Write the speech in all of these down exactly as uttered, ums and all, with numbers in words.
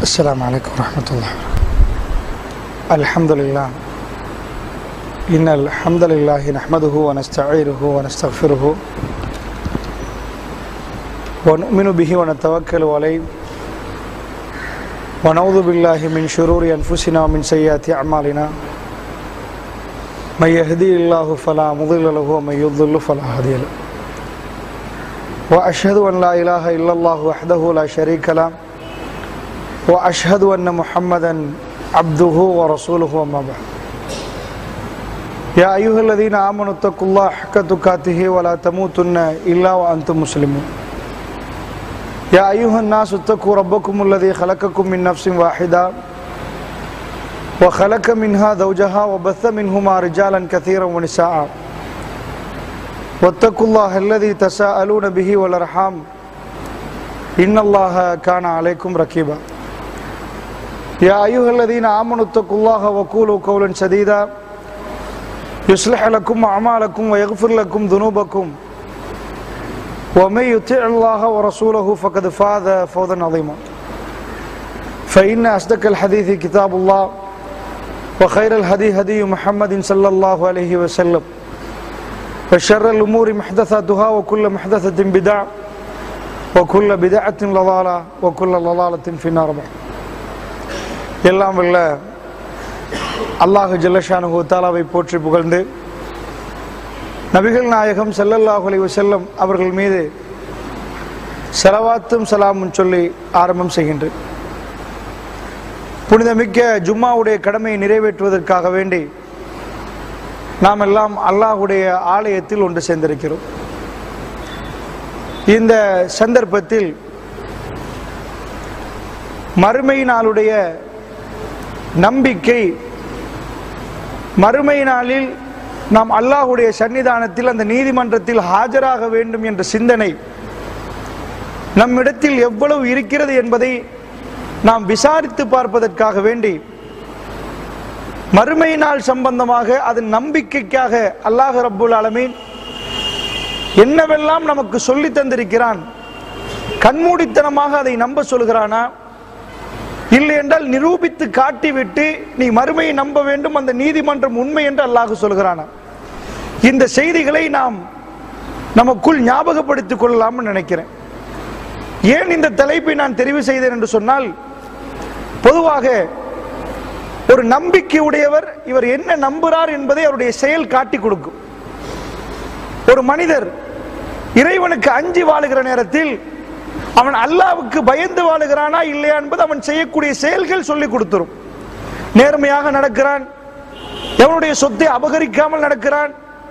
السلام عليكم ورحمة الله. الحمد لله إن الحمد لله نحمده ونستعينه ونستغفره ونؤمن به ونتوكل عليه ونعوذ بالله من شرور أنفسنا ومن سيئات أعمالنا من يهدي الله فلا مضل له ومن يضلل فلا هادي له وأشهد أن لا إله إلا الله وحده لا شريك له وأشهد أن محمدا عبده ورسوله وما بعد. يا أيها الذين آمنوا اتقوا الله حق تقاته ولا تموتن إلا وأنتم مسلمون. يا أيها الناس اتقوا ربكم الذي خلقكم من نفس واحدة وخلق منها زوجها وبث منهما رجالا كثيرا ونساء واتقوا الله الذي تساءلون به والأرحام إن الله كان عليكم رقيبا. يا أيها الذين آمنوا اتقوا الله وقولوا قولا سديدا يصلح لكم أعمالكم ويغفر لكم ذنوبكم ومن يطع الله ورسوله فقد فاز فوزا عظيما. فإن أصدق الحديث كتاب الله وخير الهدي هدي محمد صلى الله عليه وسلم وشر الأمور محدثاتها وكل محدثة بدعة وكل بدعة ضلالة وكل ضلالة في النار. எல்லாம் வல்ல அல்லாஹ் ஜல்லஷானுஹு தஆலாவை போற்றி புகழ்ந்து நபிகள் நாயகம் ஸல்லல்லாஹு அலைஹி வஸல்லம் அவர்கள் மீது ஸலவாத்தும் ஸலாமும் சொல்லி ஆரம்பம் செய்கின்றேன். புனிதமிக்க ஜும்மாவுடைய கடமையை நிறைவேற்றுவதற்காக வேண்டி நாம் எல்லாம் அல்லாஹ்வுடைய ஆலயத்தில் ஒன்று சேர்ந்திருக்கிறோம். இந்த சந்தர்ப்பத்தில் மறுமை நாளுடைய நம்பிக்கை, மறுமை நாளில் நாம் அல்லாஹ்வுடைய சன்னிதானத்தில் அந்த நீதிமன்றத்தில் ஆஜராக வேண்டும் என்ற சிந்தனை நம்மிடத்தில் எவ்வளவு இருக்கிறது என்பதை நாம் விசாரித்து பார்ப்பதற்காக வேண்டி மறுமை நாள் சம்பந்தமாக அதன் நம்பிக்கைக்காக அல்லாஹ் ரப்புல் ஆலமீன் என்னவெல்லாம் நமக்கு சொல்லி தந்திருக்கிறான், கண்மூடித்தனமாக அதை நம்ப சொல்கிறானா, இல்லை என்றால் நிரூபித்து காட்டிவிட்டு நீ மறுமையை நம்ப வேண்டும், அந்த நீதிமன்றம் உண்மை என்று அல்லாஹ் சொல்கிறானா, இந்த செய்திகளை நாம் நமக்குள் ஞாபகப்படுத்திக் கொள்ளலாம்னு நினைக்கிறேன். ஏன் இந்த தலைப்பை நான் தெரிவு செய்தேன் என்று சொன்னால், பொதுவாக ஒரு நம்பிக்கை உடையவர் இவர் என்ன நம்புகிறார் என்பதை அவருடைய செயல் காட்டி கொடுக்கும். ஒரு மனிதர் இறைவனுக்கு அஞ்சி வாழுகிற நேரத்தில் அவன் அல்லாஹ்வுக்கு பயந்து வாழுகிறானா இல்லையா என்பது அவன் செய்யக்கூடிய செயல்கள் சொல்லி கொடுத்துரும். நேர்மையாக நடக்கிறான், எவனுடைய சொத்தை அபகரிக்காமல் நடக்கிறான்,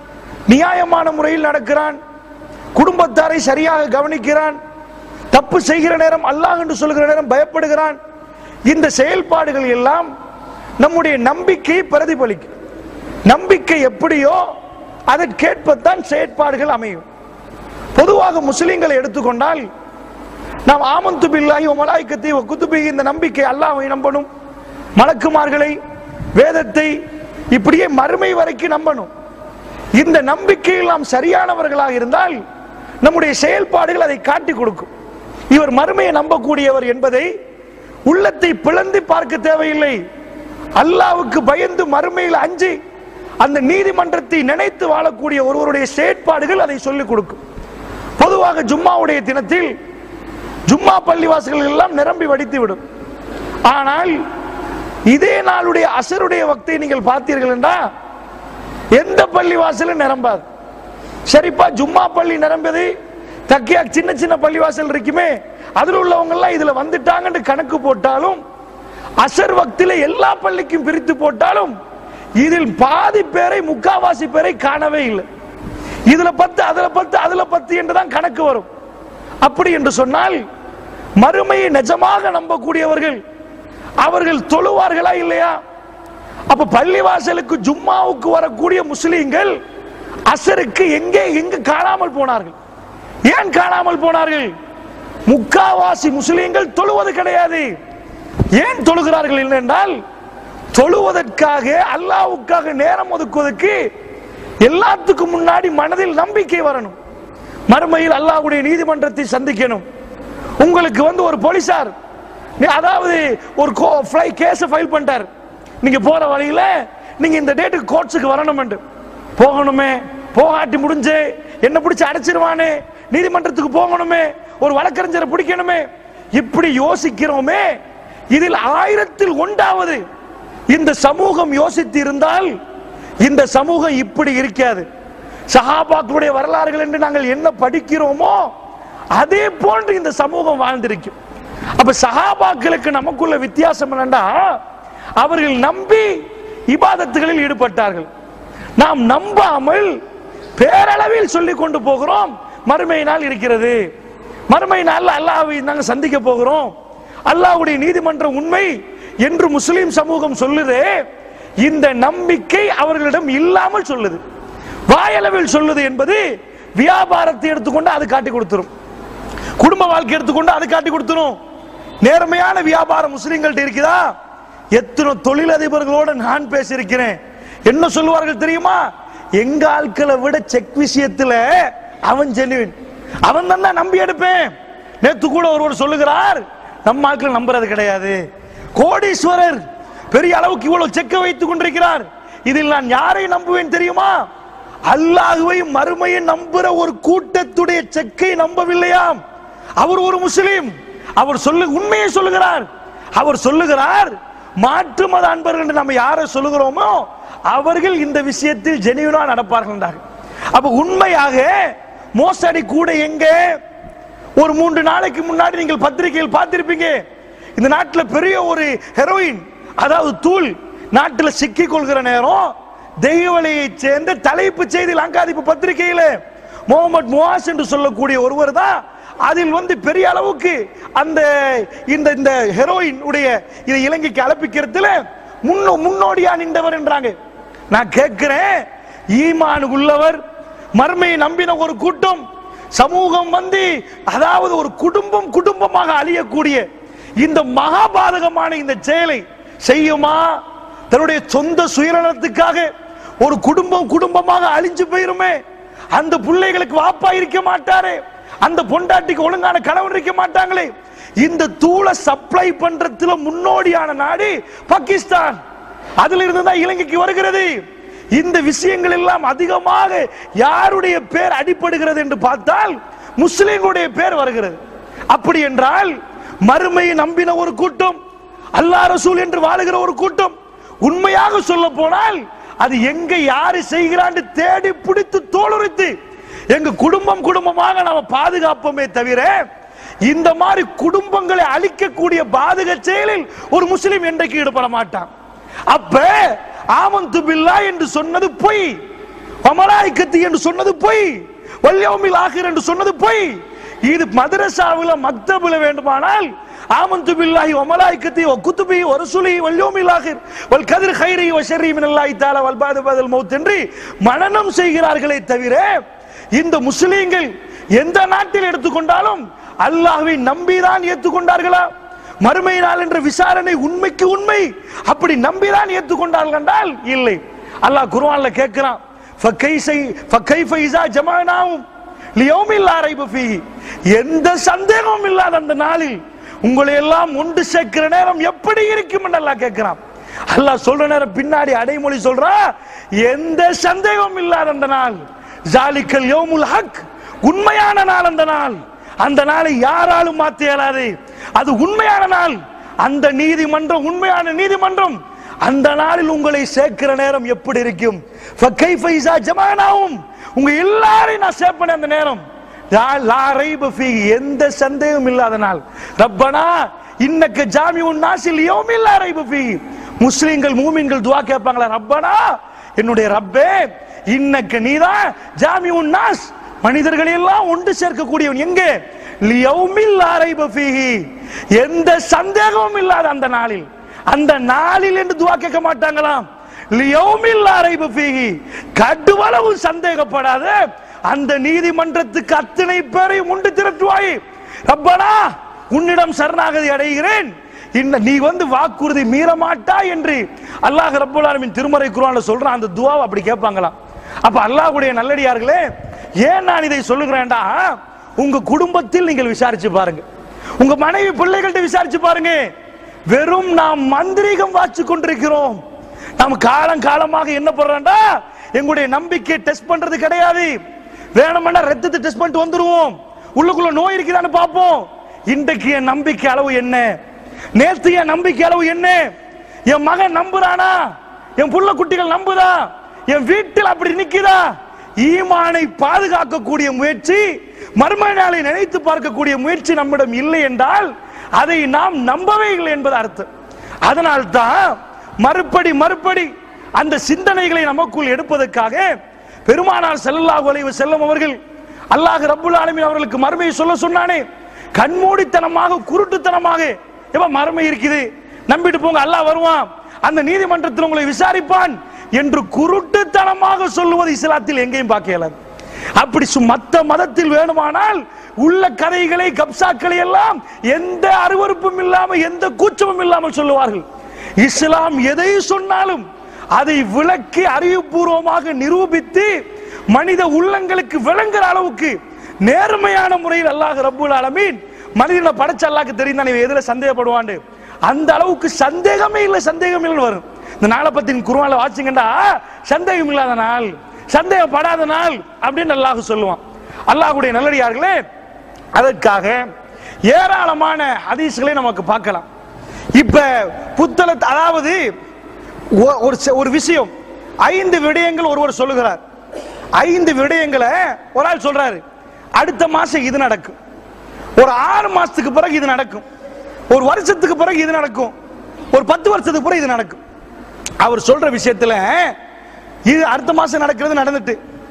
நியாயமான முறையில் நடக்கிறான், குடும்பத்தாரை சரியாக கவனிக்கிறான், தப்பு செய்கிற நேரம் அல்லாஹ் என்று சொல்கிற நேரம் பயப்படுகிறான். இந்த செயல்பாடுகள் எல்லாம் நம்முடைய நம்பிக்கையை பிரதிபலிக்கும். நம்பிக்கை எப்படியோ அதற்கேற்பத்தான் செயற்பாடுகள் அமையும். பொதுவாக முஸ்லிம்களை எடுத்துக்கொண்டால் நாம் ஆமன்து பில்லாஹி வ மலாயிகத்தி வ குதுபிஹி, இந்த நம்பிக்கை அல்லாஹ்வை நம்பணும், மலக்குமார்களை, வேதத்தை, இப்படியே மறுமை வரைக்கும் நம்பணும். இந்த நம்பிக்கையில் நாம் சரியானவர்களாக இருந்தால் நம்முடைய செயல்பாடுகள் அதை காட்டி கொடுக்கும். இவர் மறுமையை நம்பக்கூடியவர் என்பதை உள்ளத்தை பிளந்து பார்க்க தேவையில்லை. அல்லாஹ்வுக்கு பயந்து மறுமையில் அஞ்சி அந்த நீதிமன்றத்தை நினைத்து வாழக்கூடிய ஒருவருடைய செயற்பாடுகள் அதை சொல்லிக் கொடுக்கும். பொதுவாக ஜும்மாவுடைய தினத்தில் ஜும்மா பள்ளிவாசல்கள் எல்லாம் நிரம்பி வடித்து விடும். ஆனால் இதே நாளுடைய அசருடைய வக்தை நீங்கள் பார்த்தீர்கள் என்றால் எந்த பள்ளிவாசலும் நிரம்பாது. சரிப்பா, ஜும்மா பள்ளி நிரம்பது, தக்கியா சின்ன சின்ன பள்ளிவாசல் இருக்குமே அதில் உள்ளவங்க எல்லாம் இதுல வந்துட்டாங்கன்னு கணக்கு போட்டாலும், அசர் வக்தில எல்லா பள்ளிக்கும் பிரித்து போட்டாலும் இதில் பாதி பேரை, முக்காவாசி பேரை காணவே இல்லை. இதுல பத்து, அதுல பத்து, அதுல பத்து என்றுதான் கணக்கு வரும். அப்படி என்று சொன்னால் மறுமையை நிஜமாக நம்பக்கூடியவர்கள் அவர்கள் தொழுவார்களா இல்லையா? அப்ப பள்ளிவாசலுக்கு ஜும்மாவுக்கு வரக்கூடிய முஸ்லிம்கள் அசருக்கு எங்கே எங்கு காணாமல் போனார்கள்? ஏன் காணாமல் போனார்கள்? முக்காவாசி முஸ்லிம்கள் தொழுவது கிடையாது. ஏன் தொழுகிறார்கள் என்றால், தொழுவதற்காக அல்லாஹ்வுக்காக நேரம் ஒதுக்குவதற்கு எல்லாத்துக்கும் முன்னாடி மனதில் நம்பிக்கை வரணும். மறுமையில் அல்லாஹ்வுடைய நீதிமன்றத்தை சந்திக்கணும். உங்களுக்கு வந்து ஒரு போலீசார் அதாவது ஒரு ஃப்ளை கேஸ் ஃபைல் பண்ணிட்டார், நீங்க போற வழியில நீங்க இந்த டேட்டுக்கு கோர்ட்ஸுக்கு வரணும் என்று. போகணுமே, போகாட்டி முடிஞ்சு என்ன பிடிச்சு அடைச்சிருவானே, நீதிமன்றத்துக்கு போகணுமே, ஒரு வழக்கறிஞரை பிடிக்கணுமே, இப்படி யோசிக்கிறோமே. இதில் ஆயிரத்தில் ஒன்றாவது இந்த சமூகம் யோசித்து இருந்தால் இந்த சமூகம் இப்படி இருக்காது. சஹாபாக்களுடைய வரலாறுகள் என்று நாங்கள் என்ன படிக்கிறோமோ அதே போன்று இந்த சமூகம் வாழ்ந்திருக்கும். அப்ப சஹாபாக்களுக்கு நமக்குள்ள வித்தியாசம் என்னன்னா, அவர்கள் நம்பி இபாதத்துகளில் ஈடுபட்டார்கள். நாம் நம்பாமல் பேரளவில் சொல்லிக் கொண்டு போகிறோம். மறுமை நாள் இருக்கிறது, மறுமை நாள் அல்லாஹ்வை நாங்கள் சந்திக்க போகிறோம், அல்லாஹ்வுடைய நீதிமன்றம் உண்மை என்று முஸ்லிம் சமூகம் சொல்லுது. இந்த நம்பிக்கை அவர்களிடம் இல்லாமல் சொல்லுது, வாயளவில் சொல்லுது என்பது வியாபாரத்தை எடுத்துக்கொண்டு அது காட்டி கொடுத்துரும், குடும்ப வாழ்க்கை எடுத்துக்கொண்டு அது காட்டி கொடுத்துரும். நேர்மையான வியாபாரம் முஸ்லிம்கள்ட்ட இருக்குதா? எத்தனை தொழிலதிபர்களோடு நான் பேசியிருக்கிறேன். என்ன சொல்லுவார்கள் தெரியுமா? எங்க ஆட்களை விட செக் விஷயத்துல அவன் ஜெனுவின், அவன் தான் நம்பி எடுப்பேன். நேத்து கூட ஒருவர் சொல்லுகிறார், நம்ம ஆட்கள் நம்புறது கிடையாது, கோடீஸ்வரர் பெரிய அளவுக்கு இவ்வளவு செக்க வைத்துக் கொண்டிருக்கிறார், இதில் நான் யாரை நம்புவேன் தெரியுமா? அல்லாஹ்வை மறுமையை நம்புற ஒரு கூட்டத்துடைய செக்கை நம்பவில்லையாம். அவர் ஒரு முஸ்லிம், அவர் சொல்லு உண்மையை சொல்லுகிறார். அவர் சொல்லுகிறார், மாற்று மத அன்பர்கள் என்று நம்ம யாரை சொல்லுகிறோமோ அவர்கள் இந்த விஷயத்தில் ஜெனியூனா நடப்பார்கள். அப்ப உண்மையாக மோசடி கூட எங்க? ஒரு மூன்று நாளைக்கு முன்னாடி நீங்கள் பத்திரிகையில் பார்த்திருப்பீங்க, இந்த நாட்டில் பெரிய ஒரு ஹெரோயின், அதாவது தூள் நாட்டில் சிக்கிக் கொள்கிற நேரம் தெய்வலையை சேர்ந்த தலைப்பு செய்தி லங்காதீப பத்திரிகையில முகமது முவாஸ் என்று சொல்லக்கூடிய ஒருவர் தான் அதில் வந்து பெரிய அளவுக்கு அந்த இந்த இந்த ஹெரோயின் உடைய இதை இலங்கைக்கு அலப்பிக்கிறதுல முன்னோ முன்னோடியா நின்றவர் என்றாங்க. நான் கேட்கிறேன், ஈமான் உள்ளவர் மர்மையை நம்பின ஒரு கூட்டம் சமூகம் வந்து, அதாவது ஒரு குடும்பம் குடும்பமாக அழியக்கூடிய இந்த மகாபாதகமான இந்த செயலை செய்யுமா? தன்னுடைய சொந்த சுயநலத்துக்காக ஒரு குடும்பம் குடும்பமாக அழிஞ்சு போயிருமே, அந்த பிள்ளைகளுக்கு வாப்பா இருக்க மாட்டாரு, அந்த பொண்டாட்டிக்கு ஒழுங்கான கணவன் இருக்க மாட்டாங்களே. இந்த தூளை சப்ளை பண்றதுல முன்னோடியான நாடு பாகிஸ்தான், அதுல இருந்து தான் இலங்கைக்கு வருகிறது. இந்த விஷயங்கள் எல்லாம் அதிகமாக யாருடைய பேர் அடிபடுகிறது என்று பார்த்தால் முஸ்லிம்களுடைய பேர் வருகிறது. அப்படி என்றால் மறுமையை நம்பின ஒரு கூட்டம், அல்லாஹ் ரசூல் என்று வாழுகிற ஒரு கூட்டம், உண்மையாக சொல்ல போனால் அது எங்க யாரு செய்கிறான்னு தேடி பிடித்து தோலுரித்து எங்க குடும்பம் குடும்பமாக நாம பாதுகாப்போமே தவிர இந்த மாதிரி குடும்பங்களை அழிக்கக்கூடிய பாதக செயலில் ஒரு முஸ்லிம் என்றைக்கு ஈடுபட மாட்டான். அப்ப ஆமந்து பில்லாஹ் என்று சொன்னது பொய், வமலாயிகத்தி என்று சொன்னது பொய், வல்யௌமில் ஆகிர் என்று சொன்னது பொய். இது மதரசாவில மக்தபில வேண்டுமானால் ஆமந்து பில்லாஹி வமலாயிகத்தி வகுதுபி வரசுலி வல்யௌமில் ஆகிர் வல் கதிர் கைரி வஷர்ரி மினல்லாஹி தஆலா வல் பாது பதல் மௌத் என்று மனனம் செய்கிறார்களே தவிர இந்த முஸ்லிம்கள் எந்த நாட்டில் எடுத்துக்கொண்டாலும் அல்லாஹ்வை நம்பிதான் ஏற்றுக்கொண்டார்களா? மறுமை நாள் என்ற விசாரணை உண்மைக்கு உண்மை அப்படி நம்பிதான் ஏற்றுக்கொண்டார்கள் என்றால் இல்லை. அல்லாஹ் குர்ஆன்ல கேட்கிறான், ஃபகைஸை ஃபகைஃப இஸா ஜமஅனாஹும் லியௌமில் லா ரைப ஃபீஹி, எந்த சந்தேகமும் இல்லாத அந்த நாளில் உங்களை எல்லாம் ஒன்று சேர்க்கிற நேரம் எப்படி இருக்கும் என்று அல்லாஹ் கேட்கிறான். அல்லாஹ் சொல்ற நேரம் பின்னாடி அடைமொழி சொல்றா, எந்த சந்தேகமும் இல்லாத அந்த நாள், ஜாலிக்கல் யௌமுல் ஹக், உண்மையான நாள் அந்த நாள், அந்த நாளை யாராலும் மாற்ற இயலாது, அது உண்மையான நாள், அந்த நீதிமன்றம் உண்மையான நீதிமன்றம், அந்த நாளில் உங்களை சேர்க்கிற நேரம் எப்படி இருக்கும்? ஃபகைஃப இஸா ஜமஅனாஹும், உங்க எல்லாரையும் நான் சேர்ப்பேன் அந்த நேரம், லா ரைப ஃபீஹி, எந்த சந்தேகமும் இல்லாத நாள். ரப்பனா இன்னக ஜாமிஉன் நாஸில் யௌமில் லா ரைப ஃபீஹி, முஸ்லிம்கள் மூமின்கள் துஆ கேட்பாங்களா, ரப்பனா என்னுடைய ரப்பே, இன்னக நீதான் ஜாமிஉன் நாஸ், மனிதர்களை எல்லாம் ஒன்று சேர்க்கக்கூடியவன், எங்கே? லியௌமில் லா ரைப ஃபீஹி, எந்த சந்தேகமும் இல்லாத அந்த நாளில், அந்த நாளில் என்று துஆ கேட்க மாட்டாங்களாம். லியௌமில் லா ரைப ஃபீஹி, கடுவளவு சந்தேகப்படாத அந்த நீதிமன்றத்துக்கு அத்தனை பேரையும் உண்டு திரட்டுவாய். ரப்பனா உன்னிடம் சரணாகதி அடைகிறேன், நீ வந்து வாக்குறுதி மீற மாட்டா என்று அல்லாஹ் ரப்பல் ஆலமீன் திருமறை குர்ஆன்ல சொல்றான். அந்த துஆவை அப்படி கேட்பாங்களாம். அப்ப அல்லாஹ்வுடைய நல்லடியார்களே, ஏன் நான் இதை சொல்லுகிறேன்டா, உங்க குடும்பத்தில் நீங்கள் விசாரிச்சு பாருங்க, உங்க மனைவி பிள்ளைகள்ட்ட விசாரிச்சு பாருங்க. வெறும் நாம் மந்திரிகம் வாச்சு கொண்டிருக்கிறோம். நாம் காலம் காலமாக என்ன பண்றோம்டா, எங்களுடைய நம்பிக்கை டெஸ்ட் பண்றது கிடையாது. வேணும்னா ரத்தத்தை டெஸ்ட் பண்ணிட்டு வந்துருவோம், உள்ளுக்குள்ள நோய் இருக்குதான்னு பார்ப்போம். இன்றைக்கு என் நம்பிக்கை அளவு என்ன, நேற்று என் நம்பிக்கை அளவு என்ன, என் மகன் நம்புறானா, என் புள்ள குட்டிகள் நம்புதா, என் வீட்டில் அப்படி நிக்குதா? ஈமானை பாதுகாக்கக்கூடிய முயற்சி, மர்ம நாளை நினைத்து பார்க்கக்கூடிய முயற்சி நம்மிடம் இல்லை என்றால் அதை நாம் நம்பவே இல்லை என்பது அர்த்தம். அதனால்தான் மறுபடி மறுபடி அந்த சிந்தனைகளை நமக்குள் எடுப்பதற்காக பெருமானார் ஸல்லல்லாஹு அலைஹி வஸல்லம் அவர்கள் அல்லாஹ் ரப்புல் ஆலமீன் அவர்களுக்கு மறுமையை சொல்ல சொன்னானே, கண்மூடித்தனமாக குருட்டுத்தனமாக எப்ப மறுமை இருக்குது நம்பிட்டு போங்க, அல்லாஹ் வருவான், அந்த நீதிமன்றத்தில் உங்களை விசாரிப்பான் என்று குருட்டுத்தனமாக சொல்லுவது இஸ்லாத்தில் எங்கேயும் பார்க்க இயலாது. அப்படி மத்த மதத்தில் வேணுமானால் உள்ள கதைகளை கப்சாக்களை எல்லாம் எந்த அருவருப்பும் இல்லாமல் எந்த கூச்சமும் இல்லாமல் சொல்லுவார்கள். இஸ்லாம் எதை சொன்னாலும் அதை விளக்கி அறிவுபூர்வமாக நிரூபித்து மனித உள்ளங்களுக்கு விளங்குற அளவுக்கு நேர்மையான முறையில் அல்லாஹ் ரப்புல் ஆலமீன் மனிதனை படைச்ச அல்லாஹ்க்கு தெரியும் தானே எதுல சந்தேகப்படுவான்னு, அந்த அளவுக்கு சந்தேகமே இல்லை சந்தேகம் இல்லை வரும். இந்த நாளை பத்தி குர்ஆன்ல வாசிங்கடா, சந்தேகம் இல்லாத நாள், சந்தேகப்படாத நாள் அப்படின்னு அல்லாஹ் சொல்லுவான். அல்லாஹ்வுடைய நல்லடியார்களே, அதற்காக ஏராளமான ஹதீஸ்களை நமக்கு பார்க்கலாம். இப்ப புத்தல அதாவது ஒரு விஷயம் ஐந்து விடயங்கள் ஒருவர் சொல்லுகிறார். ஐந்து விடயங்களை ஒரு ஆள் சொல்றாரு, அடுத்த மாசம் இது நடக்கும், ஒரு ஆறு மாசத்துக்கு பிறகு இது நடக்கும், ஒரு வருஷத்துக்கு பிறகு இது நடக்கும், ஒரு பத்து வருஷத்துக்கு பிறகு இது நடக்கும். அவர் சொல்ற விஷயத்துல இது அடுத்த மாசம் நடக்கிறது நடந்துட்டு,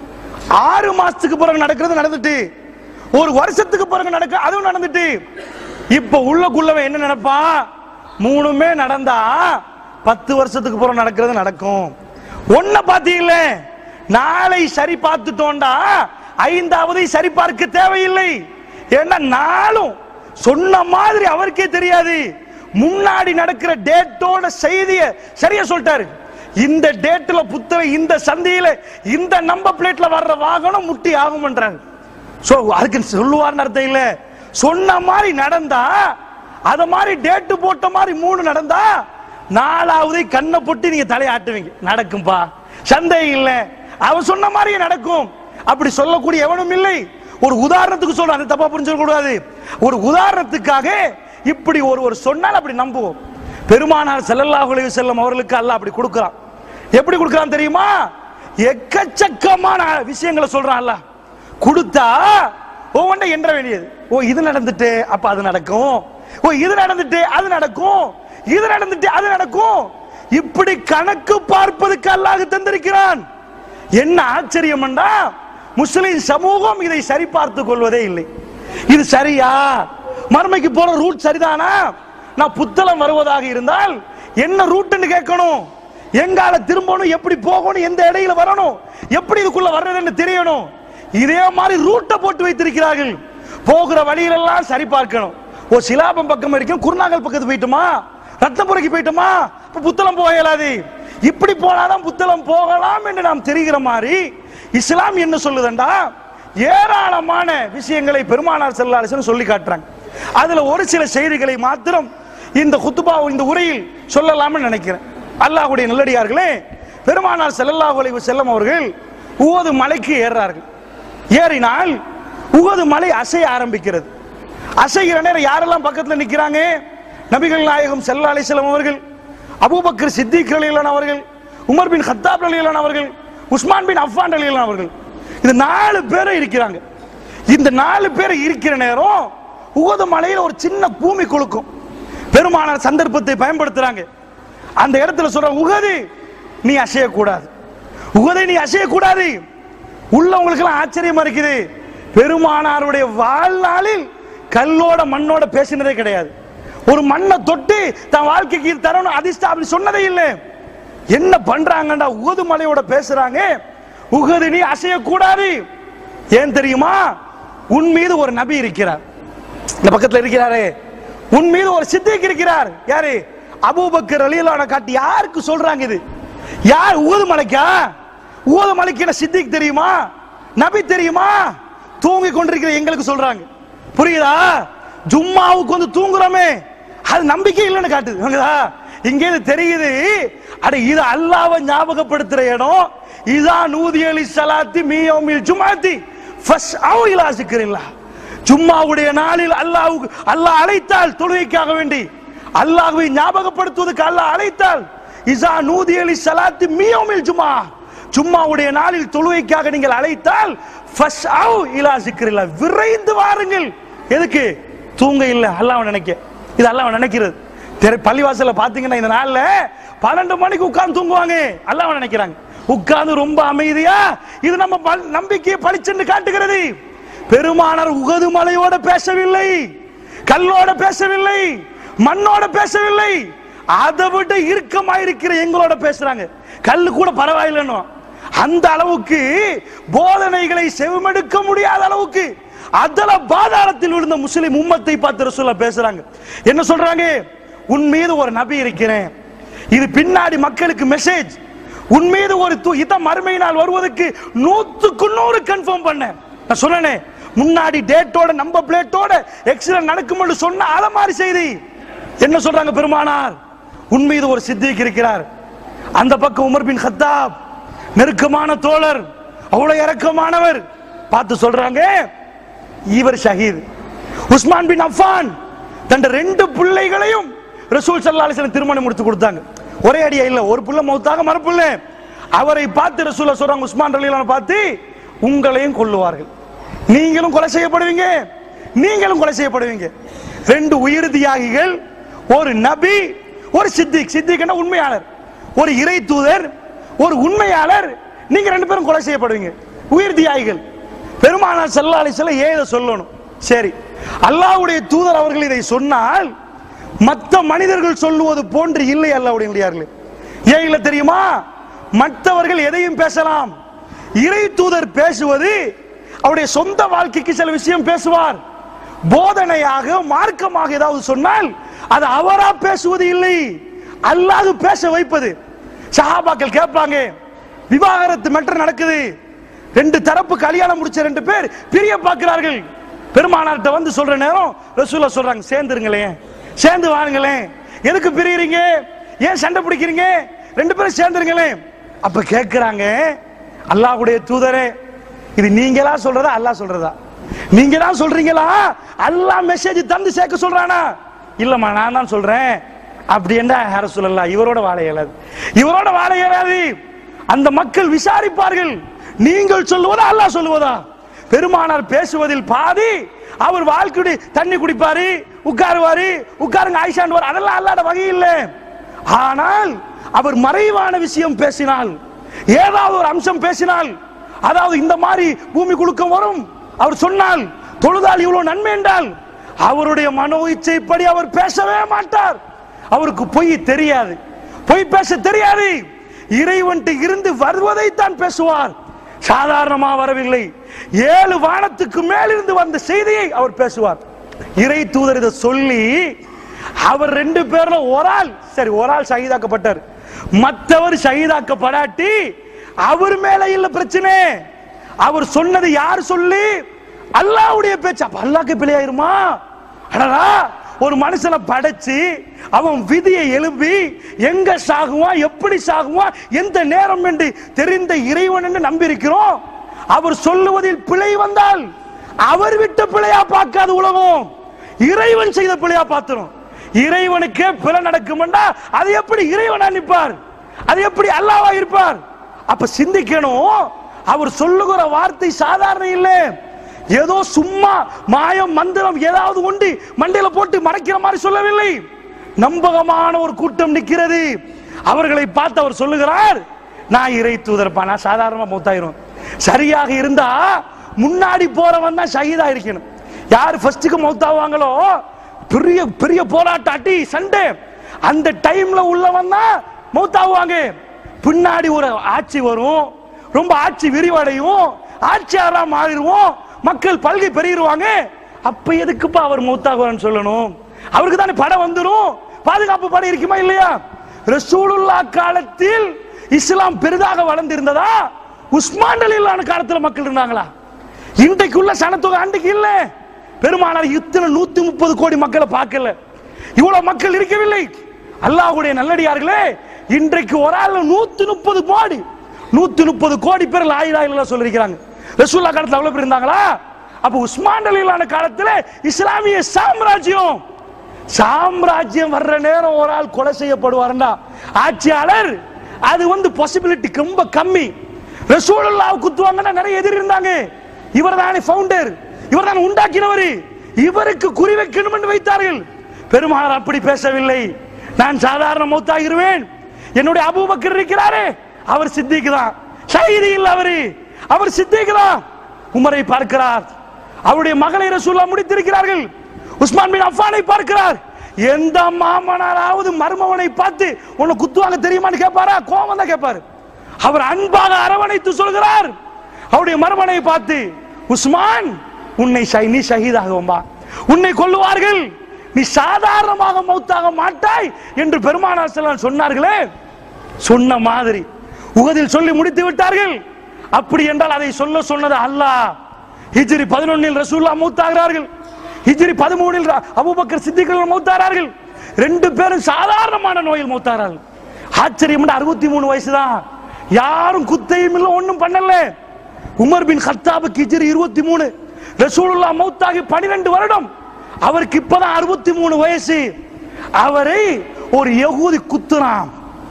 ஆறு மாசத்துக்கு பிறகு நடக்கிறது நடந்துட்டு, ஒரு வருஷத்துக்கு பிறகு நடக்க அதுவும் நடந்துட்டு. இப்ப உள்ளக்குள்ளவன் என்ன நினைப்பா, மூணுமே நடந்தா பத்து வருஷத்துக்கு பிறகு நடக்கிறது நடக்கும். ஒன்ன பாத்தீங்களே, நாளை சரி பார்த்துட்டோண்டா ஐந்தாவது சரி பார்க்க தேவையில்லை. ஏன்னா நாளும் சொன்ன மாதிரி அவருக்கே தெரியாது. முன்னாடி நடக்கிற டேட்டோட செய்திய சரியா சொல்லிட்டாரு. இந்த டேட்ல புத்தக இந்த சந்தையில இந்த நம்பர் பிளேட்ல வர்ற வாகனம் முட்டி ஆகும்ன்றாங்க. சோ அதுக்கு சொல்லுவார்னு அர்த்தம் இல்ல, சொன்ன மாதிரி நடந்தா, அத மாதிரி டேட்டு போட்ட மாதிரி மூணு நடந்தா நாலாவது கண்ணை போட்டு நீங்க தலையாட்டுவீங்க, நடக்கும்பா, சந்தேகம் இல்ல, அவன் சொன்ன மாதிரியே நடக்கும். அப்படி சொல்லக்கூடிய எவனும் இல்லை. ஒரு உதாரணத்துக்கு சொல்ற, அது தப்பா புரிஞ்சுக்க கூடாது. ஒரு உதாரணத்துக்காக இப்படி ஒரு ஒரு சொன்னால் அப்படி நம்புவோம். பெருமானார் ஸல்லல்லாஹு அலைஹி வஸல்லம் அவர்களுக்கு அல்லாஹ் அப்படி கொடுக்கிறான். எப்படி கொடுக்கிறான் தெரியுமா? எக்கச்சக்கமான விஷயங்களை சொல்றான் அல்லாஹ். கொடுத்தா ஒவ்வொன்றை என்ற வேண்டியது. ஓ இது நடந்துட்டு அப்ப அது நடக்கும், ஓ இது நடந்துட்டு அது நடக்கும், இது நடந்துட்டு அது நடக்கும். இப்படி கணக்கு பார்ப்பதற்கு அல்லாஹ் தந்திருக்கிறான். என்ன ஆச்சரியம் என்றா, முஸ்லிம் சமூகம் இதை சரி பார்த்துக் கொள்வதே இல்லை. இது சரியா, மர்மைக்கு போற ரூட் சரிதானா, நான் புத்தளம் வருவதாக இருந்தால் என்ன ரூட்னு கேட்கணும், எங்கால திரும்பணும், எப்படி போகணும், எந்த இடையில வரணும், எப்படி இதுக்குள்ள வர்றதுன்னு தெரியணும். இதே மாதிரி ரூட்டை போட்டு வைத்திருக்கிறார்கள். போகிற வழியிலெல்லாம் சரி பார்க்கணும். ஓ சிலாபம் பக்கம் வரைக்கும் குருநாகல் பக்கத்து போயிட்டுமா, ரத்னபுரைக்கு போயிட்டுமா, இப்ப புத்தளம் போக இயலாது, இப்படி போனாதான் புத்தளம் போகலாம் என்று நாம் தெரிகிற மாதிரி இஸ்லாம் என்ன சொல்லுதண்டா, ஏராளமான விஷயங்களை பெருமானார் ஸல்லல்லாஹு அலைஹி வஸல்லம் சொல்லி காட்டுறாங்க. அதுல ஒரு சில செய்திகளை மாத்திரம் இந்த குத்துபா இந்த உரையில் சொல்லலாம்னு நினைக்கிறேன். அல்லாஹ்வுடைய நல்லடியார்களே, பெருமானார் ஸல்லல்லாஹு அலைஹி வஸல்லம் அவர்கள் உஹது மலைக்கு ஏறார்கள். ஏறினால் உஹது மலை அசைய ஆரம்பிக்கிறது. அசைகிற நேரம் யாரெல்லாம் பக்கத்தில் நிற்கிறாங்க? நபிகள் நாயகம் ஸல்லல்லாஹு அலைஹி வஸல்லம் அவர்கள், அபூபக்கர் சித்திக் ரலியல்லாஹு அவர்கள், உமர் பின் கத்தாப் ரலியல்லாஹு அவர்கள், உஸ்மான் பின் அஃபான் ரலியல்லாஹு அவர்கள். இந்த நாலு பேரும் இருக்கிறாங்க. இந்த நாலு பேர் இருக்கிற நேரம் உஹது மலையில ஒரு சின்ன பூமி குலுக்கும். பெருமானார் சந்தர்ப்பத்தை பயன்படுத்துறாங்க. அந்த இடத்துல சொல்ற, உஹது நீ அசையக்கூடாது, உஹதை நீ அசையக்கூடாது. உள்ளவங்களுக்கு எல்லாம் ஆச்சரியமா இருக்குது. பெருமானாருடைய வாழ்நாளில் கல்லோட மண்ணோட பேசினதே கிடையாது. ஒரு மண்ணை தொட்டு தன் வாழ்க்கைக்கு தரணும் அதிர்ஷ்டம் அப்படி சொன்னதே இல்லை. என்ன பண்றாங்கடா, உஹது மலையோட பேசுறாங்க, உஹது நீ அசையக்கூடாது. ஏன் தெரியுமா? உன் மீது ஒரு நபி இருக்கிறார், இந்த பக்கத்துல இருக்கிறாரே, உன் மீது ஒரு சித்திக் இருக்கிறார். யாரு? அபூபக்கர் ரலியல்லாஹு காட்டி யாருக்கு சொல்றாங்க? இது யார்? உஹது மலைக்கா? உஹது மலைக்கு என்ன சித்திக் தெரியுமா, நபி தெரியுமா? தூங்கி கொண்டிருக்கிற எங்களுக்கு சொல்றாங்க. புரியுதா? ஜும்மாவுக்கு வந்து தூங்குறோமே அது நம்பிக்கை இல்லைன்னு காட்டுது. இங்கே தெரியுது, அட இது அல்லாஹ்வை ஞாபகப்படுத்துற இடம். இதா நூதிய லிஸ்ஸலாத்தி மீ யௌமில் ஜும்ஆத்தி ஃபஸ்அவு இலா ஸிக்ரில்லாஹ். ஜும்மாவுடைய நாளில் அல்லாஹ்வுக்கு அல்லாஹ் அழைத்தால் தொழுகைக்காக வேண்டி, அல்லாஹ்வை ஞாபகப்படுத்துவதற்கு அல்லாஹ் அழைத்தால், இதா நூதிய லிஸ்ஸலாத்தி மீ யௌமில் ஜும்ஆ, ஜும்மாவுடைய நாளில் தொழுகைக்காக நீங்கள் அழைத்தால் ஃபஸ்அவு இலா ஸிக்ரில்லாஹ், விரைந்து வாருங்கள். எதுக்கு? தூங்க இல்ல, அல்லாஹ்வை நினைக்க. இது அல்லாஹ்வை நினைக்கிறது. பள்ளிவாசல்ல பாத்தீங்கன்னா இந்த நாள்ல பன்னெண்டு மணிக்கு உட்கார்ந்து தூங்குவாங்க, அல்லாஹ்வை நினைக்கிறாங்க. உட்கார்ந்து ரொம்ப அமைதியா, இது நம்ம நம்பிக்கையை பளிச்சென்று காட்டுகிறது. பெருமானார் உகது மலையோட பேசவில்லை, கல்லோட பேசவில்லை, மண்ணோட பேசவில்லை, அதை விட இறுக்கமாயிருக்கிற எங்களோட பேசுறாங்க. கல்லு கூட பரவாயில்லைன்னு அந்த அளவுக்கு போதனைகளை செவிமடுக்க முடியாத அளவுக்கு அதல பாதாளத்தில் விழுந்த முஸ்லிம் உம்மத்தை பார்த்து ரசூலுல்லாஹ் பேசுறாங்க. என்ன சொல்றாங்க? உன் மீது ஒரு நபி இருக்கிறேன், இது பின்னாடி மக்களுக்கு மெசேஜ். உன் மீது ஒரு இத மறுமை நாள் வருவதற்கு நூத்துக்கு நூறு கன்ஃபார்ம் பண்ண. நான் சொன்னேனே முன்னாடி டேட்டோட நம்பர் பிளேட்டோட எக்ஸிடென்ட் நடக்கும் சொன்ன அலமாரி செய்தி. என்ன சொல்றாங்க பெருமானார்? உன் மீது ஒரு சித்திக் இருக்கிறார். அந்த பக்கம் உமர் பின் கத்தாப், நெருக்கமான தோழர், அவ்வளவு இரக்கமானவர். பார்த்து சொல்றாங்க இவர் ஷஹீத். உஸ்மான் பின் அஃபான் தன் ரெண்டு பிள்ளைகளையும் ரசூல் ஸல்லல்லாஹு அலைஹி வஸல்லம் திருமணம் முடித்து கொடுத்தாங்க. ஒரே அடியா இல்ல, ஒரு புள்ள மௌத்தாக மறுப்புள்ள. அவரை பார்த்து ரசூலுல்லாஹ் சொல்றாங்க, உஸ்மான் ரலியல்லாஹு பார்த்து, உங்களையும் கொல்லுவார்கள், நீங்களும் கொலை செய்யப்படுவீங்க, நீங்களும் கொலை செய்யப்படுவீங்க. ரெண்டு உயிர் தியாகிகள், ஒரு நபி, ஒரு சித்திக். சித்திக்னா உண்மையாளர், ஒரு இறை தூதர், ஒரு உண்மையாளர். நீங்க ரெண்டு பேரும் கொலை செய்யப்படுவீங்க, உயிர் தியாகிகள். பெருமானார் ஸல்லல்லாஹு அலைஹி வஸல்லம் ஏன் இதை சொல்லணும்? சரி, அல்லாஹ்வுடைய தூதர் அவர்கள் இதை சொன்னால் மற்ற மனிதர்கள் சொல்லுவது போன்று இல்லை அல்லாஹ்வுடைய நபியார்களே. ஏன் இல்லை தெரியுமா? மற்றவர்கள் எதையும் பேசலாம், இறை தூதர் பேசுவது அவருடைய சொந்த வாழ்க்கைக்கு சில விஷயம் பேசுவார். போதனையாக மார்க்கமாக ஏதாவது சொன்னால் அது அவரா பேசுவது இல்லை, அல்லாஹ் பேச வைப்பது. சஹாபாக்கள் கேட்பாங்க, விவாகரத்து மேட்டர் நடக்குது, ரெண்டு தரப்பு கல்யாணம் முடிச்ச ரெண்டு பேர் பிரிய பார்க்கிறார்கள். பெருமானார்ட்ட வந்து சொல்ற நேரம் ரசூலுல்லாஹ் சொல்றாங்க, சேர்ந்துருங்களேன், சேர்ந்து வாருங்களேன், எதுக்கு பிரியறீங்க, ஏன் சண்டை பிடிக்கிறீங்க, ரெண்டு பேரும் சேர்ந்துருங்களேன். அப்ப கேட்கிறாங்க, அல்லாஹ்வுடைய தூதரே, இது நீங்களா சொல்றதா அல்லாஹ் சொல்றதா? நீங்க தான் சொல்றீங்களா, அல்லாஹ் மெசேஜ் தந்து சேர்க்க சொல்றானா? இல்லம்மா நான் தான் சொல்றேன். அப்படி என்ன ரசூலுல்லாஹ், இவரோட வாழ இயலாது, இவரோட வாழ இயலாது. அந்த மக்கள் விசாரிப்பார்கள், நீங்கள் சொல்லுவதா அல்லாஹ் சொல்லுவதா? பெருமானார் பேசுவதில் பாதி அவர் வாழ்க்கை தண்ணி குடிப்பாரு, உட்காருவாரு, உட்காருங்க ஆயிஷான், அதெல்லாம் அல்லாஹ்ட வகை இல்லை. ஆனால் அவர் மறைவான விஷயம் பேசினால், ஏதாவது ஒரு அம்சம் பேசினால், அதாவது இந்த மாதிரி பூமி குலுக்கம் வரும் அவர் சொன்னால், தொழுதால் இவ்வளவு நன்மை என்றால், அவருடைய மனோ இச்சைப்படி அவர் பேசவே மாட்டார். அவருக்கு பொய் தெரியாது, பொய் பேச தெரியாது. இறைவன்ட்டு இருந்து வருவதை தான் பேசுவார், சாதாரணமா வரவில்லை. ஏழு வானத்துக்கு மேலிருந்து வந்த செய்தியை அவர் பேசுவார். இறை தூதர் இதை சொல்லி, அவர் ரெண்டு பேர்ல ஒரு ஆள், சரி ஒரு ஆள் ஷஹீதாக்கப்பட்டார், மற்றவர் ஷஹீதாக்கப்படாட்டி அவர் மேல இல்ல பிரச்சனை. அவர் சொன்னது யார் சொல்லி? அல்லாஹ்வுடைய பேச்சு. அப்ப அல்லாஹ்க்கு பிழையாயிருமா? அடடா, ஒரு மனுஷனை படைச்சு அவன் விதியை எழுப்பி எங்க சாகுவான், எப்படி சாகுவான், எந்த நேரம் என்று தெரிந்த இறைவன் என்று நம்பி இருக்கிறோம். அவர் சொல்லுவதில் பிழை வந்தால் அவர் விட்ட பிழையா பார்க்காத உலகம், இறைவன் செய்த பிழையா பார்த்துரும். இறைவனுக்கே பிழை நடக்கும்டா, அது எப்படி இறைவனா நிற்பார், அது எப்படி அல்லாஹ்வா இருப்பார்? அப்ப சிந்திக்கணும், அவர் சொல்லுகிற வார்த்தை சாதாரண இல்லை. ஏதோ சும்மா மாயம் மந்திரம் ஏதாவது கொண்டு மண்டையில போட்டு மறைக்கிற மாதிரி சொல்லவில்லை. நம்பகமான ஒரு கூட்டம் நிற்கிறது, அவர்களை பார்த்து அவர் சொல்லுகிறார், நான் இறை தூதர்ப்பா, நான் சாதாரணமா மௌத்தாயிரும். சரியாக இருந்தா முன்னாடி போறவன் தான் ஷஹீதா இருக்கணும். யார் ஃபர்ஸ்டுக்கு மௌத்தாவாங்களோ, பெரிய பெரிய போராட்டம் அடி சண்டை, அந்த டைம்ல உள்ளவன் தான் மௌத்தாவாங்க. பின்னாடி ஒரு ஆட்சி வரும், ரொம்ப ஆட்சி விரிவடையும், ஆட்சியாரா மாறிடுவோம், மக்கள் பல்கை பெருகிடுவாங்க. அப்ப எதுக்குப்பா அவர் மௌத்தாகுவார்னு சொல்லணும்? அவருக்கு தானே படம் வந்துடும், பாதுகாப்பு படம் இருக்குமா இல்லையா? ரசூலுல்லாஹ் காலத்தில் இஸ்லாம் பெரிதாக வளர்ந்திருந்ததா? உஸ்மான் ரலியல்லாஹு காலத்துல மக்கள் இருந்தாங்களா? இன்றைக்குள்ள சனத்தொகை அன்றைக்கு இல்ல. பெருமானார் இத்தனை நூத்தி முப்பது கோடி மக்களை பார்க்கல, இவ்வளவு மக்கள் இருக்கவில்லை. அல்லாஹ்வுடைய நல்லடியார்களே, இன்றைக்கு ஒரு ஆள் நூத்தி முப்பது கோடி நூத்தி முப்பது கோடி பேர் லா இலாஹ இல்லல்லாஹ் சொல்லிருக்காங்க. ரசூலுல்லாஹ் காலத்துல அவ்வளவு பேர் இருந்தாங்களா? அப்ப உஸ்மான் ரலியல்லாஹு காலத்துல இஸ்லாமிய சாம்ராஜ்யம் சாம்ராஜ்யம் வர்ற நேரம் ஒரு ஆள் கொலை செய்யப்படுவார்டா ஆட்சியாளர், அது வந்து பாசிபிலிட்டி ரொம்ப கம்மி. ரசூலுல்லாஹ் குத்துவாங்கன்னா நிறைய எதிரி இருந்தாங்க. இவர் தானே ஃபவுண்டர், இவர் தான் உண்டாக்கினவர், இவருக்கு குறி வைக்கணும் என்று வைத்தார்கள். பெருமானார் அப்படி பேசவில்லை. நான் சாதாரண மௌத்தாகிருவேன், என்னுடைய அபூபக்கர் இருக்கிறாரே அவர் சித்திக் தான், ஷஹீது இல்ல அவரு, அவர் சித்திக் தான். உமரை பார்க்கிறார், அவருடைய மகளை ரசூலுல்லாஹ் முடித்திருக்கிறார்கள். உஸ்மான் பின் அஃபானை பார்க்கிறார். எந்த மாமனாராவது மருமவனை பார்த்து உன்னை குத்துவாங்க தெரியுமான்னு கேட்பாரா? கோபம் தான் கேட்பாரு. அவர் அன்பாக அரவணைத்து சொல்கிறார் அவருடைய மருமனை பார்த்து, உஸ்மான் உன்னை நீ ஷஹீதாகும்பா, உன்னை கொல்லுவார்கள், நீ சாதாரணமாக மௌத்தாக மாட்டாய் என்று பெருமானார் ஸல்லல்லாஹு அலைஹி சொன்னார்களே, சொன்ன மாதிரி உஹதில் சொல்லி முடித்து விட்டார்கள். அப்படி என்றால் அதை சொல்ல சொன்னது அல்லாஹ். ஹிஜ்ரி பதினொன்னில் ரசூலுல்லாஹ் மௌத்தாகிறார்கள், ஹிஜ்ரி பதிமூன்றில் அபூபக்கர் சித்திக் மௌத்தாகிறார்கள். ரெண்டு பேரும் சாதாரணமான நோயில் மௌத்தாகிறார்கள். ஆச்சரியம், அறுபத்தி மூணு வயசு தான், யாரும் குத்தையும் இல்லை, ஒன்றும் பண்ணல. உமர் பின் கத்தாபுக்கு ஹிஜ்ரி இருபத்தி மூணு, ரசூலுல்லாஹ் மௌத்தாகி பன்னிரண்டு வருடம், அவருக்கு இப்பதான் அறுபத்தி மூணு வயசு. அவரை ஒரு யகூதி குத்துறான்,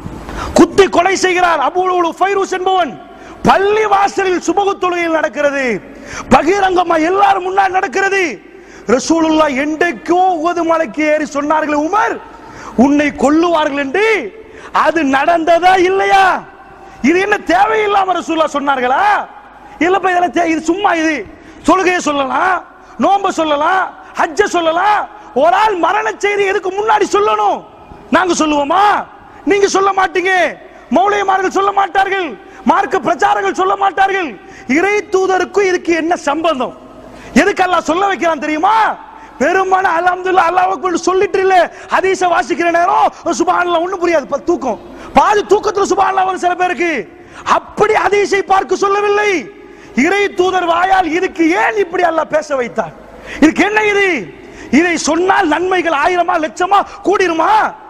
குத்தி கொலை செய்கிறார். அபூ ஃபைரூஸ் என்பவன் பள்ளி வாசலில் சுபகு தொழுகையில் நடக்கிறது, பகிரங்கமா எல்லாரும் முன்னாடி நடக்கிறது. ரசூலுல்லாஹ் என்றைக்கோ உஹது மலைக்கு ஏறி சொன்னார்கள், உமர் உன்னை கொல்லுவார்கள் என்று. அது நடந்ததா இல்லையா? இது என்ன தேவையில்லாம ரசூலுல்லாஹ் சொன்னார்களா? இல்லப்பா, இதெல்லாம் இது சும்மா, இது தொழுகையை சொல்லலாம், நோன்பு சொல்லலாம், ஹஜ்ஜ சொல்லலாம். ஒரு ஆள் மரண செய்தி எதுக்கு முன்னாடி சொல்லணும்? நாங்க சொல்லுவோமா? நீங்க சொல்ல மாட்டீங்க, மௌலிமார்கள் சொல்ல மாட்டார்கள், மார்க்க பிரச்சாரங்கள் சொல்ல மாட்டார்கள். இறை தூதருக்கும் இதுக்கு என்ன சம்பந்தம்? எதுக்கு அல்லாஹ் சொல்ல வைக்கிறான் தெரியுமா? பெருமான அல்ஹம்துலில்லாஹ் அல்லாஹ் அக்பர் சொல்லிட்டு இல்ல, ஹதீஸ வாசிக்கிற நேரம் சுப்ஹானல்லாஹ் ஒண்ணும் புரியாது, தூக்கம், பாதி தூக்கத்துல சுப்ஹானல்லாஹ் வரும் சில பேருக்கு. அப்படி ஹதீஸை பார்க்க சொல்லவில்லை, இறை தூதர் வாயால் இதுக்கு ஏன் இப்படி அல்லாஹ் பேச வைத்தார்? இதுக்கு என்ன இது? இதை சொன்னால் நன்மைகள் ஆயிரமா லட்சமா கூடிருமா?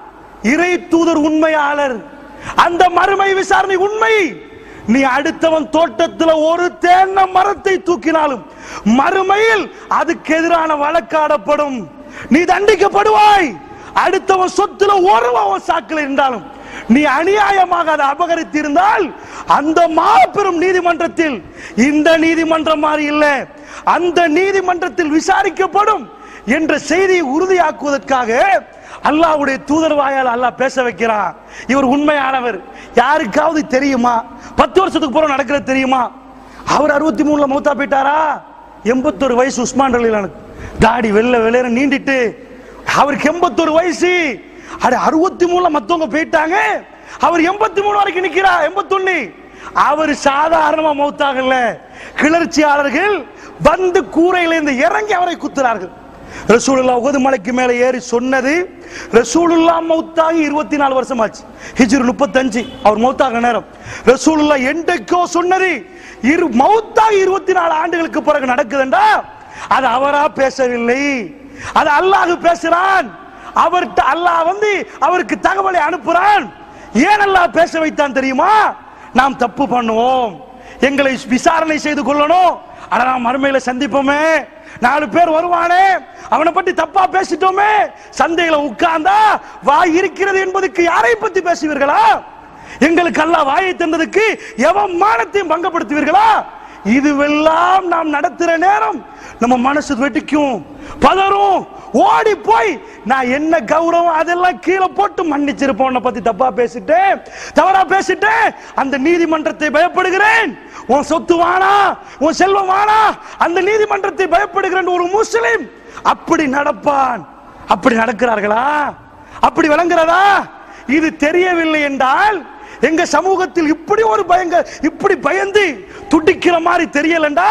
இறை தூதர் உண்மையாளர், அந்த மறுமை விசாரணை உண்மை. நீ அடுத்தவன் தோட்டத்தில் ஒரு தேன்ன மரத்தை தூக்கினாலும் மறுமையில் அதுக்கு எதிரான வழக்காடப்படும், நீ தண்டிக்கப்படுவாய். அடுத்தவன் சொத்துல ஒருவன் சாக்கில் இருந்தாலும் நீ அநியாயமாக அதை அபகரித்து இருந்தால் அந்த மாபெரும் நீதிமன்றத்தில், இந்த நீதிமன்றம் மாதிரி இல்ல, அந்த நீதிமன்றத்தில் விசாரிக்கப்படும் என்ற செய்தியை உறுதியாக்குவதற்காக அல்லாஹ்வுடைய தூதர் வாயால் அல்லாஹ் பேச வைக்கிறான். இவர் உண்மையானவர். யாருக்காவது தெரியுமா? பத்து வருஷத்துக்கு பிறகு நடக்கிறது தெரியுமா? அவர் அறுபத்தி மூணுல மௌத்தா போயிட்டாரா? எண்பத்தொரு வயசு உஸ்மான் ரலியல்லாஹு, தாடி வெள்ள வெள்ளேற நீண்டிட்டு, அவருக்கு எண்பத்தொரு வயசு. அது அறுபத்தி மூணுல மத்தவங்க போயிட்டாங்க, அவர் எண்பத்தி மூணு வரைக்கும் நிக்கிறா, எண்பத்தொன்னு. அவர் சாதாரணமா மௌத்தாகல, கிளர்ச்சியாளர்கள் வந்து கூரையில இருந்து இறங்கி அவரை குத்துறார்கள். ரசூலுல்லாஹ் உஹது மலைக்கு மேல ஏறி சொன்னது, ரசூலுல்லாஹ் மௌத்தாகி இருபத்தி நாலு வருஷம் ஆச்சு, ஹிஜ்ரி முப்பத்தஞ்சு அவர் மௌத்தாகிற நேரம். ரசூலுல்லாஹ் என்றைக்கோ சொன்னது இரு மௌத்தாகி இருபத்தி நாலு ஆண்டுகளுக்கு பிறகு நடக்குதுண்டா, அது அவரா பேசவில்லை, அது அல்லாஹ் பேசுறான். அவர்கிட்ட அல்லாஹ் வந்து அவருக்கு தகவலை அனுப்புறான். ஏன் அல்லாஹ் பேச வைத்தான் தெரியுமா? நாம் தப்பு பண்ணுவோம், எங்களை விசாரணை செய்து கொள்ளணும், ஆனா நாம் மறுமையில சந்திப்போமே, நாலு பேர் வருவானே, அவனை பற்றி தப்பா பேசிட்டோமே, சந்தையில உட்கார்ந்தா வாய் இருக்கிறது என்பதுக்கு யாரை பத்தி பேசுவீர்களா? எங்களுக்கு அல்லாஹ் வாயை தந்ததுக்கு எவன் மானத்தையும் பங்கப்படுத்துவீர்களா? இதுவெல்லாம் நாம் நடத்துற நேரம் நம்ம மனசு வெட்டிக்கும், பதறும், ஓடி போய் நான் என்ன கௌரவம் அதெல்லாம் கீழே போட்டு மன்னிச்சிருப்போம், பத்தி தப்பா பேசிட்டேன், தவறா பேசிட்டேன், அந்த நீதிமன்றத்தை பயப்படுகிறேன், உன் சொத்து வானா, உன் செல்வம் வானா, அந்த நீதிமன்றத்தை பயப்படுகிறேன் ஒரு முஸ்லிம் அப்படி நடப்பான். அப்படி நடக்கிறார்களா? அப்படி விளங்குறதா? இது தெரியவில்லை என்றால், எங்க சமூகத்தில் இப்படி ஒரு பயங்க இப்படி பயந்து துடிக்கிற மாதிரி தெரியலண்டா,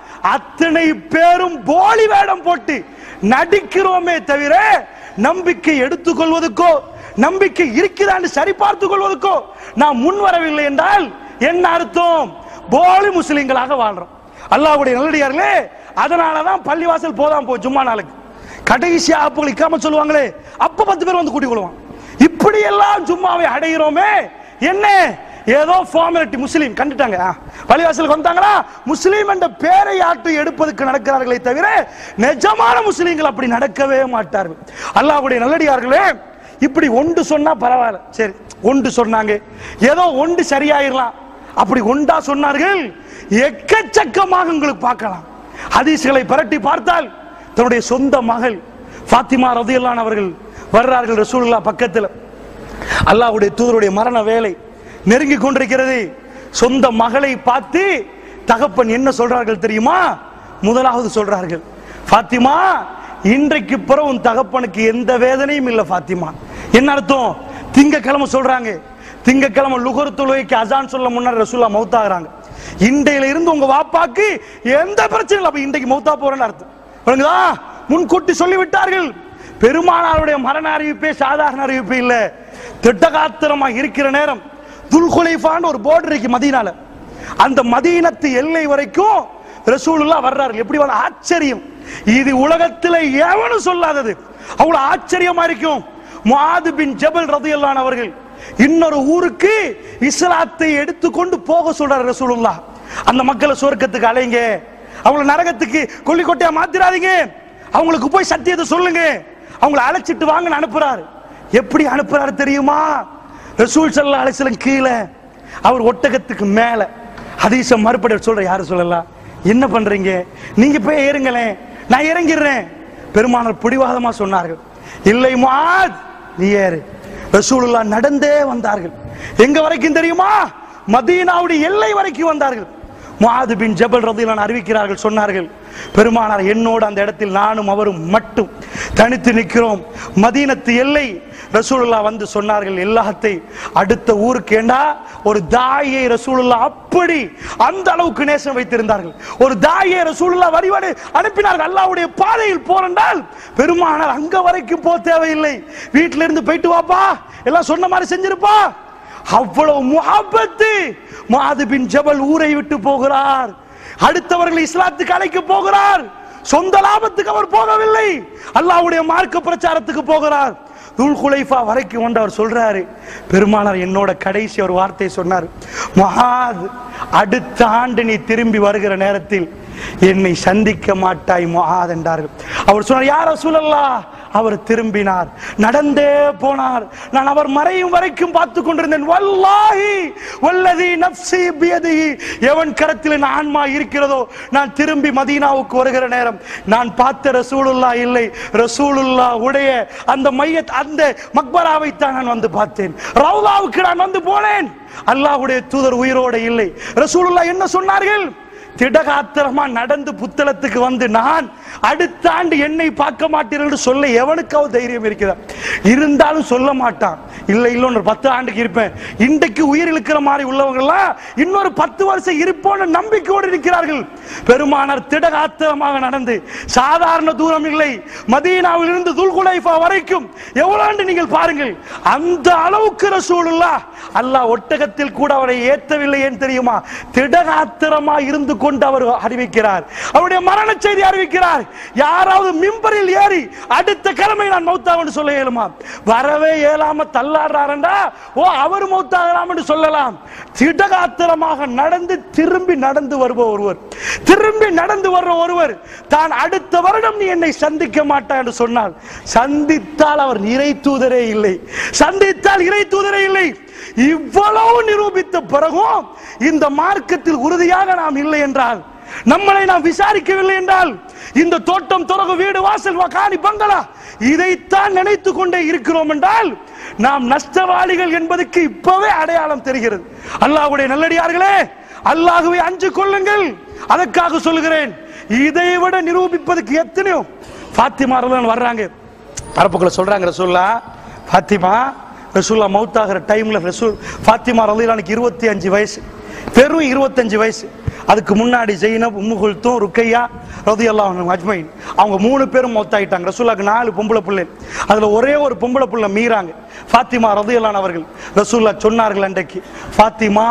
அத்தனை பேரும் போலி வேடம் போட்டு நடிக்கிறோமே தவிர நம்பிக்கை எடுத்துக்கொள்வதற்கோ நம்பிக்கை இருக்கிறான்னு சரி பார்த்துக் கொள்வதற்கோ நாம் முன் வரவில்லை என்றால் என்ன அர்த்தம்? போலி முஸ்லிம்களாக வாழ்றோம். அல்லாஹ்வுடைய நல்லடியார்களே, அதனாலதான் பள்ளிவாசல் போதாம போ ஜும்மா நாளுக்கு கடைசி ஆப்புகள் இக்காம சொல்லுவாங்களே, அப்ப பத்து பேர் வந்து கூட்டிக் கொள்வான். இப்படி எல்லாம் ஜும்மாவை அடைகிறோமே, என்ன ஏதோ ஃபார்மாலிட்டி. முஸ்லீம் கண்டுட்டாங்க, பள்ளிவாசலுக்கு வந்தாங்களா, முஸ்லீம் என்ற பேரை ஆட்டு எடுப்பதற்கு நடக்கிறார்களே தவிர நிஜமான முஸ்லீம்கள் அப்படி நடக்கவே மாட்டார்கள். அல்லாஹ்வுடைய நல்லடியார்களே, இப்படி ஒன்று சொன்னா பரவாயில்ல, சரி ஒன்று சொன்னாங்க, ஏதோ ஒன்று சரியாயிரலாம், அப்படி ஒன்றா சொன்னார்கள் எக்கச்சக்கமாக உங்களுக்கு பார்க்கலாம். ஹதீஸ்களை பரட்டி பார்த்தால் தன்னுடைய சொந்த மகள் ஃபாத்திமா ரலியல்லாஹு அன்ஹா அவர்கள் வர்றார்கள் ரசூலுல்லாஹ் பக்கத்தில். அல்லாஹ்வுடைய தூதருடைய மரண வேலை நெருங்கி கொண்டிருக்கிறது. சொந்த மகளை பார்த்து தகப்பன் என்ன சொல்றார்கள் தெரியுமா? முதலாவது சொல்றார்கள், ஃபாத்திமா இன்றைக்கு பிறகு உன் தகப்பனுக்கு எந்த வேதனையும் இல்லை ஃபாத்திமா. என்ன அர்த்தம்? திங்கக்கிழமை சொல்றாங்க, திங்கக்கிழமை லுகர் தொழுகைக்கு அசான் சொல்ல முன்னாடி ரசூலுல்லாஹ் மௌத்தாகிறாங்க. இன்றையில இருந்து உங்க வாப்பாக்கு எந்த பிரச்சனையும் இல்லை, அப்ப இன்றைக்கு மௌத்தா போறேன்னு அர்த்தம். முன்கூட்டி சொல்லிவிட்டார்கள். பெருமானாருடைய மரண அறிவிப்பே சாதாரண அறிவிப்பு இல்ல, திட்டகாத்திரமா இருக்கிற நேரம் துல்குலைஃபான்னு ஒரு போர்டு இருக்கு மதீனால, அந்த மதீனத்து எல்லை வரைக்கும் ரசூலுல்லாஹ் வர்றார்கள். எப்படி வர ஆச்சரியம், இது உலகத்தில் எவனும் சொல்லாதது, அவ்வளவு ஆச்சரியமா இருக்கும். முஆத் பின் ஜபல் ரலியல்லாஹு அன்ஹு அவர்கள் இன்னொரு ஊருக்கு இஸ்லாத்தை எடுத்துக்கொண்டு போக சொல்றார் ரசூலுல்லாஹ். அந்த மக்களை சொர்க்கத்துக்கு அலைங்க, அவங்களை நரகத்துக்கு கொல்லிக்கொட்டையா மாத்திராதீங்க, அவங்களுக்கு போய் சத்தியத்தை சொல்லுங்க, அவங்களை அழைச்சிட்டு வாங்கன்னு அனுப்புறாரு. எப்படி அனுப்புறாரு தெரியுமா? ரசூல் ஸல்லல்லாஹு அலைஹி வஸல்லம் கீழே, அவர் ஒட்டகத்துக்கு மேல. ஹதீஸ மறுபடி சொல்ற, யாரு சொல்லலாம், என்ன பண்றீங்க நீங்க போய் ஏறுங்களேன், நான் இறங்கிடுறேன். பெருமானார் பிடிவாதமா சொன்னார்கள், இல்லை முஆத் நீ ஏறு. ரசூலுல்லாஹ் நடந்தே வந்தார்கள். எங்க வரைக்கும் தெரியுமா? மதீனாவுடைய எல்லை வரைக்கும் வந்தார்கள். முஆத் பின் ஜபல் ரலியல்லாஹு அன்ஹு அறிவிக்கிறார்கள், சொன்னார்கள், பெருமானார் என்னோடு அந்த இடத்தில் நானும் அவரும் மட்டும் தனித்து நிற்கிறோம், மதீனத்து எல்லை. ரசூலுல்லாஹ் வந்து சொன்னார்கள், எல்லாத்தை அடுத்த ஊருக்கு ஏண்டா ஒரு தாயை ரசூலுல்லாஹ் அப்படி அந்த அளவுக்கு நேசம் வைத்திருந்தார்கள். ஒரு தாயை ரசூலுல்லாஹ் வரிவடு அனுப்பினார்கள். அல்லாஹ்வுடைய பாதையில் போறண்டால் பெருமானார் அங்க வரைக்கும் போக தேவையில்லை, வீட்டில இருந்து போயிட்டு வாப்பா, எல்லாம் சொன்ன மாதிரி செஞ்சிருப்பா. அவ்வளவு முஹப்பத்து. முஆத் பின் ஜபல் ஊரை விட்டு போகிறார், அடுத்தவர்கள் இஸ்லாத்துக்கு அழைக்க போகிறார். சொந்த லாபத்துக்கு அவர் போகவில்லை, அல்லாஹ்வுடைய மார்க்க பிரச்சாரத்துக்கு போகிறார். துல்குலைஃபா வரைக்கும் வந்து அவர் சொல்றாரு, பெருமானார் என்னோட கடைசி ஒரு வார்த்தை சொன்னார், முஆத் அடுத்த ஆண்டு நீ திரும்பி வருகிற நேரத்தில் என்னை சந்திக்க மாட்டாய் முஆத் என்றார்கள். அவர் சொன்னார், யா ரசூலல்லாஹ். அவர் திரும்பினார், நடந்தே போனார். நான் அவர் மறையும் வரைக்கும் பார்த்து கொண்டிருந்தேன். வல்லாஹி வல்லதி நஃப்ஸி பியதிஹி, எவன் கரத்தில் என் ஆன்மா இருக்கிறதோ, நான் திரும்பி மதீனாவுக்கு வருகிற நேரம் நான் பார்த்த ரசூலுல்லாஹ் இல்லை, ரசூலுல்லாஹ் உடைய அந்த மையத் அந்த மக்பராவை தான் நான் வந்து பார்த்தேன், ரவுலாவுக்கு நான் வந்து போனேன். அல்லாஹ்வுடைய தூதர் உயிரோடு இல்லை. ரசூலுல்லாஹ் என்ன சொன்னார்கள்? திடகாத்திரமா நடந்து புத்தளத்துக்கு வந்து நான் அடுத்த ஆண்டு என்னை பார்க்க மாட்டீர்கள் சொல்ல எவனுக்காவது தைரியம் இருக்கிறதா? இருந்தாலும் சொல்ல மாட்டான். இல்ல இல்ல ஒரு பத்து ஆண்டுக்கு இருப்பேன். இன்றைக்கு உயிர் இழுக்கிற மாதிரி உள்ளவங்க எல்லாம் இன்னொரு பத்து வருஷம் இருப்போன்னு நம்பிக்கையோடு இருக்கிறார்கள். பெருமானார் திடகாத்திரமாக நடந்து, சாதாரண தூரம் இல்லை, மதீனாவில் இருந்து துல்குலைஃபா வரைக்கும் எவ்வளவு நீங்கள் பாருங்கள். அந்த அளவுக்கு ரசூலுல்லாஹ் அல்லாஹ் ஒட்டகத்தில் கூட அவரை ஏற்றவில்லை. ஏன் தெரியுமா? திடகாத்திரமா இருந்து கொண்டு அவர் அறிவிக்கிறார், அவருடைய மரண செய்தி அறிவிக்கிறார். யாராவது மிம்பரில் ஏறி அடுத்த கிழமை நான் மௌத்தாவன்னு சொல்ல இயலுமா? வரவே இயலாம தள்ளாடுறாருண்டா, ஓ அவர் மௌத்தாகலாம் என்று சொல்லலாம். திடகாத்திரமாக நடந்து திரும்பி நடந்து வருவ ஒருவர், திரும்பி நடந்து வர்ற ஒருவர் தான் அடுத்த வருடம் நீ என்னை சந்திக்க மாட்டாய் என்று சொன்னால், சந்தித்தால் அவர் இறை தூதரே இல்லை, சந்தித்தால் இறை தூதரே இல்லை. இவ்வளவு நிரூபித்த பிறகும் இந்த மார்க்கத்தில் உறுதியாக நாம் இல்லை என்றால், நம்மளை நாம் விசாரிக்கவில்லை என்றால், இந்த தோட்டம் துறகு வீடு வாசல் காணி பங்களா இதைத்தான் நினைத்து கொண்டே இருக்கிறோம் என்றால் நாம் நஷ்டவாளிகள் என்பதற்கு இப்பவே அடையாளம் தெரிகிறது. அல்லாஹ்வுடைய நல்லடியார்களே, அல்லாஹ்வை அஞ்சு கொள்ளுங்கள். அதற்காக சொல்கிறேன், இதை விட நிரூபிப்பதற்கு எத்தனையோ. ஃபாத்திமா ரலியல்லாஹு வர்றாங்க, அரபுக்குள்ள சொல்றாங்க, ரசூலுல்லாஹ் ஃபாத்திமா ரசூலுல்லாஹ் மௌத்தாகிற டைம்ல ரசூல் ஃபாத்திமா ரலியல்லாஹு இருபத்தி அஞ்சு வயசு, வெறும் இருபத்தஞ்சு வயசு. அதுக்கு முன்னாடி ஜெயினப், உம்மு குல்தூம், ருக்கையா ரலியல்லாஹு அன்ஹும் அஜ்மைன், அவங்க மூணு பேரும் மௌத்தாயிட்டாங்க. ரசூலுல்லாஹ்க்கு நாலு பொம்பளை பிள்ளை, அதுல ஒரே ஒரு பொம்பளை பிள்ளை மீறாங்க. ஃபாத்திமா ரலியல்லாஹு அவர்கள் ரசூலுல்லாஹ் சொன்னார்கள் அன்றைக்கு, ஃபாத்திமா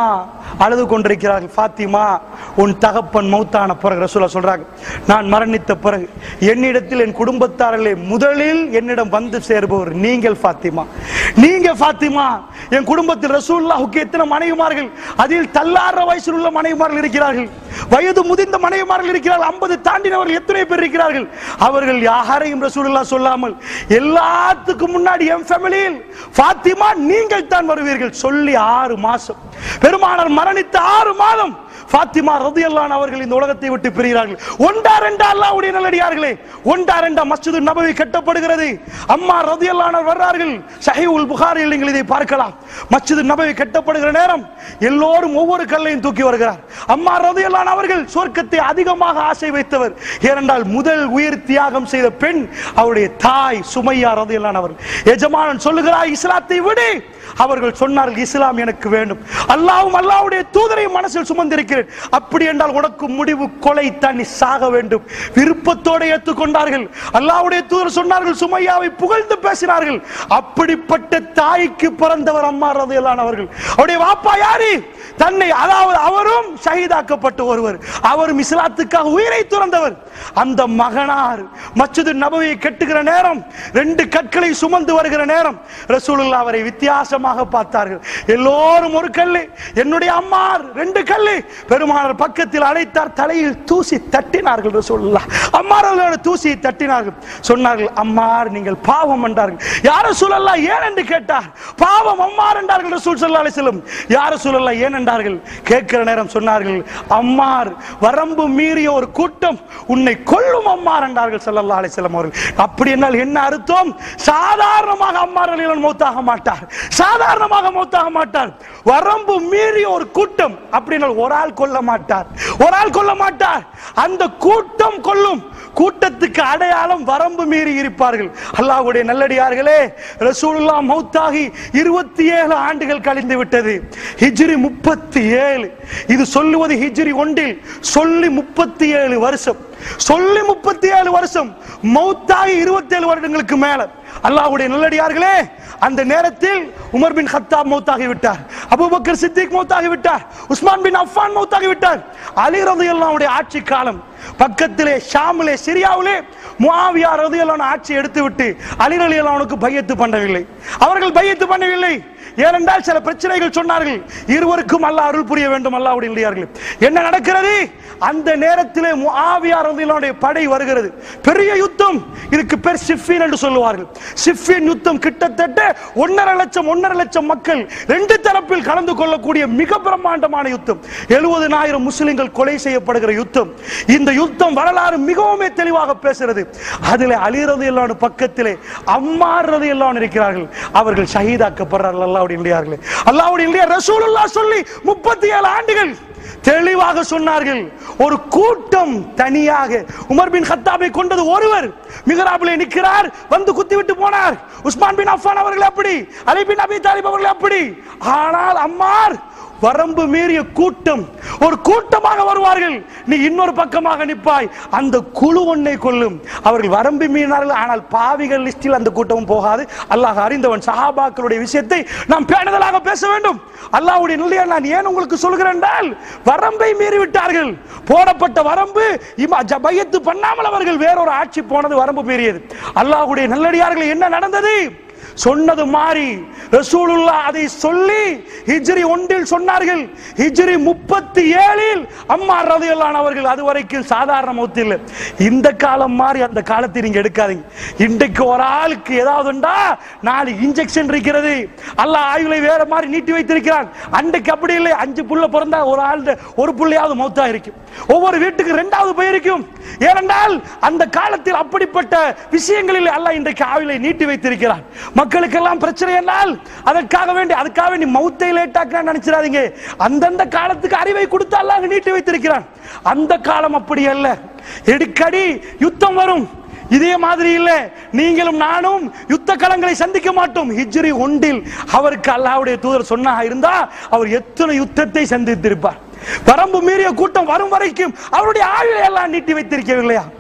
அழுது கொண்டிருக்கிறார்கள். ஃபாத்திமா, உன் தகப்பன் மௌத்தான பிறகு ரசூலுல்லாஹ் சொல்றாங்க, நான் மரணித்த பிறகு என்னிடத்தில் என் குடும்பத்தாரிலே முதலில் என்னிடம் வந்து சேர்பவர் நீங்கள் ஃபாத்திமா, நீங்க ஃபாத்திமா. என் குடும்பத்தில் ரசூலுல்லாஹ்வுக்கு எத்தனை மனைவிமார்கள், அதில் தள்ளாற வயசில் உள்ள மனைவிமார்கள் இருக்கிறார்கள், வயது முதிர்ந்த மனைவிமார்கள் இருக்கிறார்கள், ஐம்பது தாண்டினவர்கள் எத்தனை பேர் இருக்கிறார்கள். அவர்கள் யாரையும் ரசூலுல்லாஹ் சொல்லாமல் எல்லாத்துக்கும் முன்னாடி என் ஃபேமிலியில் ஃபாத்திமா நீங்கள் தான் வருவீர்கள் சொல்லி ஆறு மாசம் பெருமானார் மரணித்த ஆறு மாதம் ஃபாத்திமா ரலியல்லாஹு அன்ஹா அவர்கள் இந்த உலகத்தை விட்டு பிரிகிறார்கள். ஒன்றா ரெண்டா அல்லாஹ்வுடைய நல்லடியார்களே, ஒன்றா ரெண்டா மஸ்ஜிது நபவி கட்டப்படுகிறது. அம்மா ரலியல்லாஹு அன்ஹா வர்றார்கள். ஸஹீஹுல் புகாரியில் நீங்கள் இதை பார்க்கலாம். மஸ்ஜிது நபவி கட்டப்படுகிற நேரம் எல்லோரும் ஒவ்வொரு கல்லையும் தூக்கி வருகிறார். அம்மா ரலியல்லாஹு அன்ஹா அவர்கள் சொர்க்கத்தை அதிகமாக ஆசை வைத்தவர். ஏனென்றால் முதல் உயிர் தியாகம் செய்த பெண் அவருடைய தாய் சுமையா ரலியல்லாஹு அன்ஹா அவர்கள். எஜமானன் சொல்லுகிறார், இஸ்லாத்தை விடு. அவர்கள் சொன்னார்கள், இஸ்லாம் எனக்கு வேண்டும், அல்லாஹ்வும் அல்லாஹ்வுடைய தூதரையும் மனசில் சுமந்திருக்கிறேன், அப்படி என்றால் உனக்கு முடிவு கொலை தான், நீ சாக வேண்டும். விருப்பத்தோடு ஏற்றுக்கொண்டார்கள். அல்லாஹ்வுடைய தூதர் சொன்னார்கள், சுமையாவை புகழ்ந்து பேசினார்கள். அப்படிப்பட்ட தாய்க்கு பிறந்தவர் அம்மா ரலியல்லாஹு அன்ஹா அவர்கள். அவருடைய வாப்பா யாரு? தன்னை, அதாவது அவரும் ஷஹீதாக்கப்பட்ட ஒருவர், அவரும் இஸ்லாத்துக்காக உயிரை துறந்தவர். அந்த மகனார் மஸ்ஜிது நபவியை கட்டுகிற நேரம், ரெண்டு கற்களை சுமந்து வருகிற நேரம் ரசூலுல்லாஹ் அவரை வித்தியாசமாக பார்த்தார்கள். எல்லோரும் ஒரு கல்லு, என்னுடைய அம்மார் ரெண்டு கல்லு. பெருமானார் பக்கத்தில் அழைத்தார், தலையில் தூசி தட்டினார்கள். ரசூலுல்லாஹ் அம்மாரோட தூசியை தட்டினார்கள். சொன்னார்கள், அம்மார் நீங்கள் பாவம் என்றார்கள். யார் ரசூலுல்லாஹ் ஏன் என்று கேட்டார். பாவம் அம்மார் என்றார்கள் ரசூல் ஸல்லல்லாஹு அலைஹி வஸல்லம். யார் ரசூலுல்லாஹ் ஏன் என்றார்கள். கேட்கிற நேரம் சொன்னார்கள், அம்மார் வரம்பு மீறிய ஒரு கூட்டம் உன்னை கொல்லும் அம்மார் என்றார்கள் ஸல்லல்லாஹு அலைஹி வஸல்லம் அவர்கள். அப்படி என்றால் என்ன அர்த்தம்? சாதாரணமாக அம்மார் ரலியல்லாஹு மௌத்தாக மாட்டார், சாதாரணமாக மௌத்தாக மாட்டார். வரம்பு மீறிய ஒரு கூட்டம், அப்படின்னா ஒரு ஆள் கொல்ல மாட்டார், ஒரு ஆள் கொல்ல மாட்டார், அந்த கூட்டம் கொல்லும். கூட்டத்துக்கு அடையாளம் வரம்பு மீறி இருப்பார்கள். அல்லாஹ்வுடைய நல்லடியார்களே, ரசூலுல்லாஹ் மௌத்தாகி இருபத்தி ஏழு ஆண்டுகள் கழிந்து விட்டது. ஹிஜ்ரி முப்பத்தி ஏழு. இது சொல்லுவது ஹிஜ்ரி ஒன்றில் சொல்லி முப்பத்தி ஏழு வருஷம், சொல்லி முப்பத்தி ஏழு வருஷம், மௌத்தாகி இருபத்தி ஏழு வருடங்களுக்கு மேல. அல்லாஹ்வுடைய நல்லடியார்களே, அந்த நேரத்தில் உமர் பின் கத்தாப் மௌத்தாகி விட்டார், அபூபக்கர் சித்திக் மௌத்தாகி விட்டார், உஸ்மான் பின் அஃபான் மௌத்தாகி விட்டார். அலி ரலியல்லாஹு அன்ஹு ஆட்சி காலம். பக்கத்திலே ஷாமிலே சிரியாவிலே முஆவியா ரலியல்லாஹு அன்ஹு ஆட்சி எடுத்துவிட்டு அலி ரலியல்லாஹு அன்ஹுக்கு பையத்து பண்ணவில்லை. அவர்கள் பையத்து பண்ணவில்லை. ஏனென்றால் சில பிரச்சனைகள் சொன்னார்கள். இருவருக்கும் அல்லாஹ் அருள் புரிய வேண்டும். அல்லாஹ்வுடைய நல்லடியார்களே, என்ன நடக்கிறது? அந்த நேரத்திலே முஆவியா ரலியல்லாஹு அன்ஹுடைய படை வருகிறது. பெரிய யுத்தம். இதுக்கு பேர் சிஃபின் என்று சொல்லுவார்கள். சிஃபின் யுத்தம் கிட்டத்தட்ட ஒன்னரை லட்சம் ஒன்னரை லட்சம் மக்கள் ரெண்டு தரப்பில் கலந்து கொள்ளக்கூடிய மிக பிரம்மாண்டமான யுத்தம். எழுபதனாயிரம் முஸ்லிம்கள் கொலை செய்யப்படுகிற யுத்தம். இந்த யுத்தம் வரலாறு மிகவும் தெளிவாக பேசுகிறது. அதிலே அலி ரலியல்லாஹு அன்ஹு பக்கத்திலே அம்மார் ரலியல்லாஹு அன்ஹு இருக்கிறார்கள். அவர்கள் ஷஹீதாக்கப்படுறார்கள். அல்லாஹ்வுடைய நல்லடியார்களே, அல்லாஹ்வுடைய நல்லடியார் ரசூலுல்லாஹ் சொல்லி முப்பத்தி ஏழு ஆண்டுகள் தெளிவாக சொன்னார்கள். ஒரு கூட்டம் தனியாக உமர் பின் கத்தாபை கொண்டது ஒருவர். மிஹ்ராபிலே நிற்கிறார், வந்து குத்திவிட்டு போனார். உஸ்மான் பின் அஃபான் அவர்கள் அப்படி, அலி பின் அபி தாலிப் அவர்கள் அப்படி. ஆனால் அம்மார் வரம்பு மீறிய கூட்டம், ஒரு கூட்டமாக வருவார்கள். நீ இன்னொரு பக்கமாக நிற்பாய், அந்த குழு ஒன்னை கொள்ளும். அவர்கள் வரம்பு மீறினார்கள். ஆனால் பாவிகள் லிஸ்டில் அந்த கூட்டமும் போகாது. அல்லாஹ் அறிந்தவன். சஹாபாக்களுடைய விஷயத்தை நாம் பேணுதலாக பேச வேண்டும். அல்லாஹ்வுடைய நல்லடியார், நான் ஏன் உங்களுக்கு சொல்கிறேன் என்றால், வரம்பை மீறி விட்டார்கள். போடப்பட்ட வரம்பு பையத்து பண்ணாமல் அவர்கள் வேறொரு ஆட்சி போனது வரம்பு மீறியது. அல்லாஹ்வுடைய நல்லடியார்கள், என்ன நடந்தது? சொன்னது மாறி ரசூலுல்லாஹ் அதை சொல்லி ஹிஜ்ரி ஒன்றில் சொன்னார்கள். ஹிஜ்ரி முப்பத்தி ஏழில் அம்மார் ரலியல்லாஹு அன்ஹு அவர்கள் அதுவரைக்கும் சாதாரண மௌத் இல்லை. இந்த காலம் மாறி அந்த காலத்தை நீங்க எடுக்காதீங்க. இன்றைக்கு ஒரு ஆளுக்கு ஏதாவதுண்டா நாலு இன்ஜெக்ஷன் இருக்கிறது. அல்லாஹ் ஆயுளை வேற மாதிரி நீட்டி வைத்திருக்கிறான். அன்றைக்கு அப்படி இல்லை. அஞ்சு புள்ள பிறந்தா ஒரு ஆள் ஒரு புள்ளையாவது மௌத்தா இருக்கும். ஒவ்வொரு வீட்டுக்கு இரண்டாவது பை இருக்கும். ஏனென்றால் அந்த காலத்தில் அப்படிப்பட்ட விஷயங்களில் அல்லாஹ் இன்றைக்கு ஆயுளை நீட்டி வைத்திருக்கிறான். மக்களுக்கெல்லாம் பிரச்சனை என்றால் அதற்காக வேண்டி அதுக்காக வேண்டி மௌத்தை லேட்டாக்க நினைச்சிடாதீங்க. அந்தந்த காலத்துக்கு அறிவை கொடுத்து அல்லாஹ் நீட்டி வைத்திருக்கிறான். அந்த காலம் அப்படி அல்ல. எடுக்கடி யுத்தம் வரும். இதே மாதிரி இல்ல, நீங்களும் நானும் யுத்த களங்களை சந்திக்க மாட்டோம். ஹிஜ்ரி ஒன்றில் அவருக்கு அல்லாஹ்வுடைய தூதர் சொன்னா இருந்தா அவர் எத்தனை யுத்தத்தை சந்தித்திருப்பார். வரம்பு மீறிய கூட்டம் வரும் வரைக்கும் அவருடைய ஆயுளை எல்லாம் நீட்டி வைத்திருக்கவில்லையா?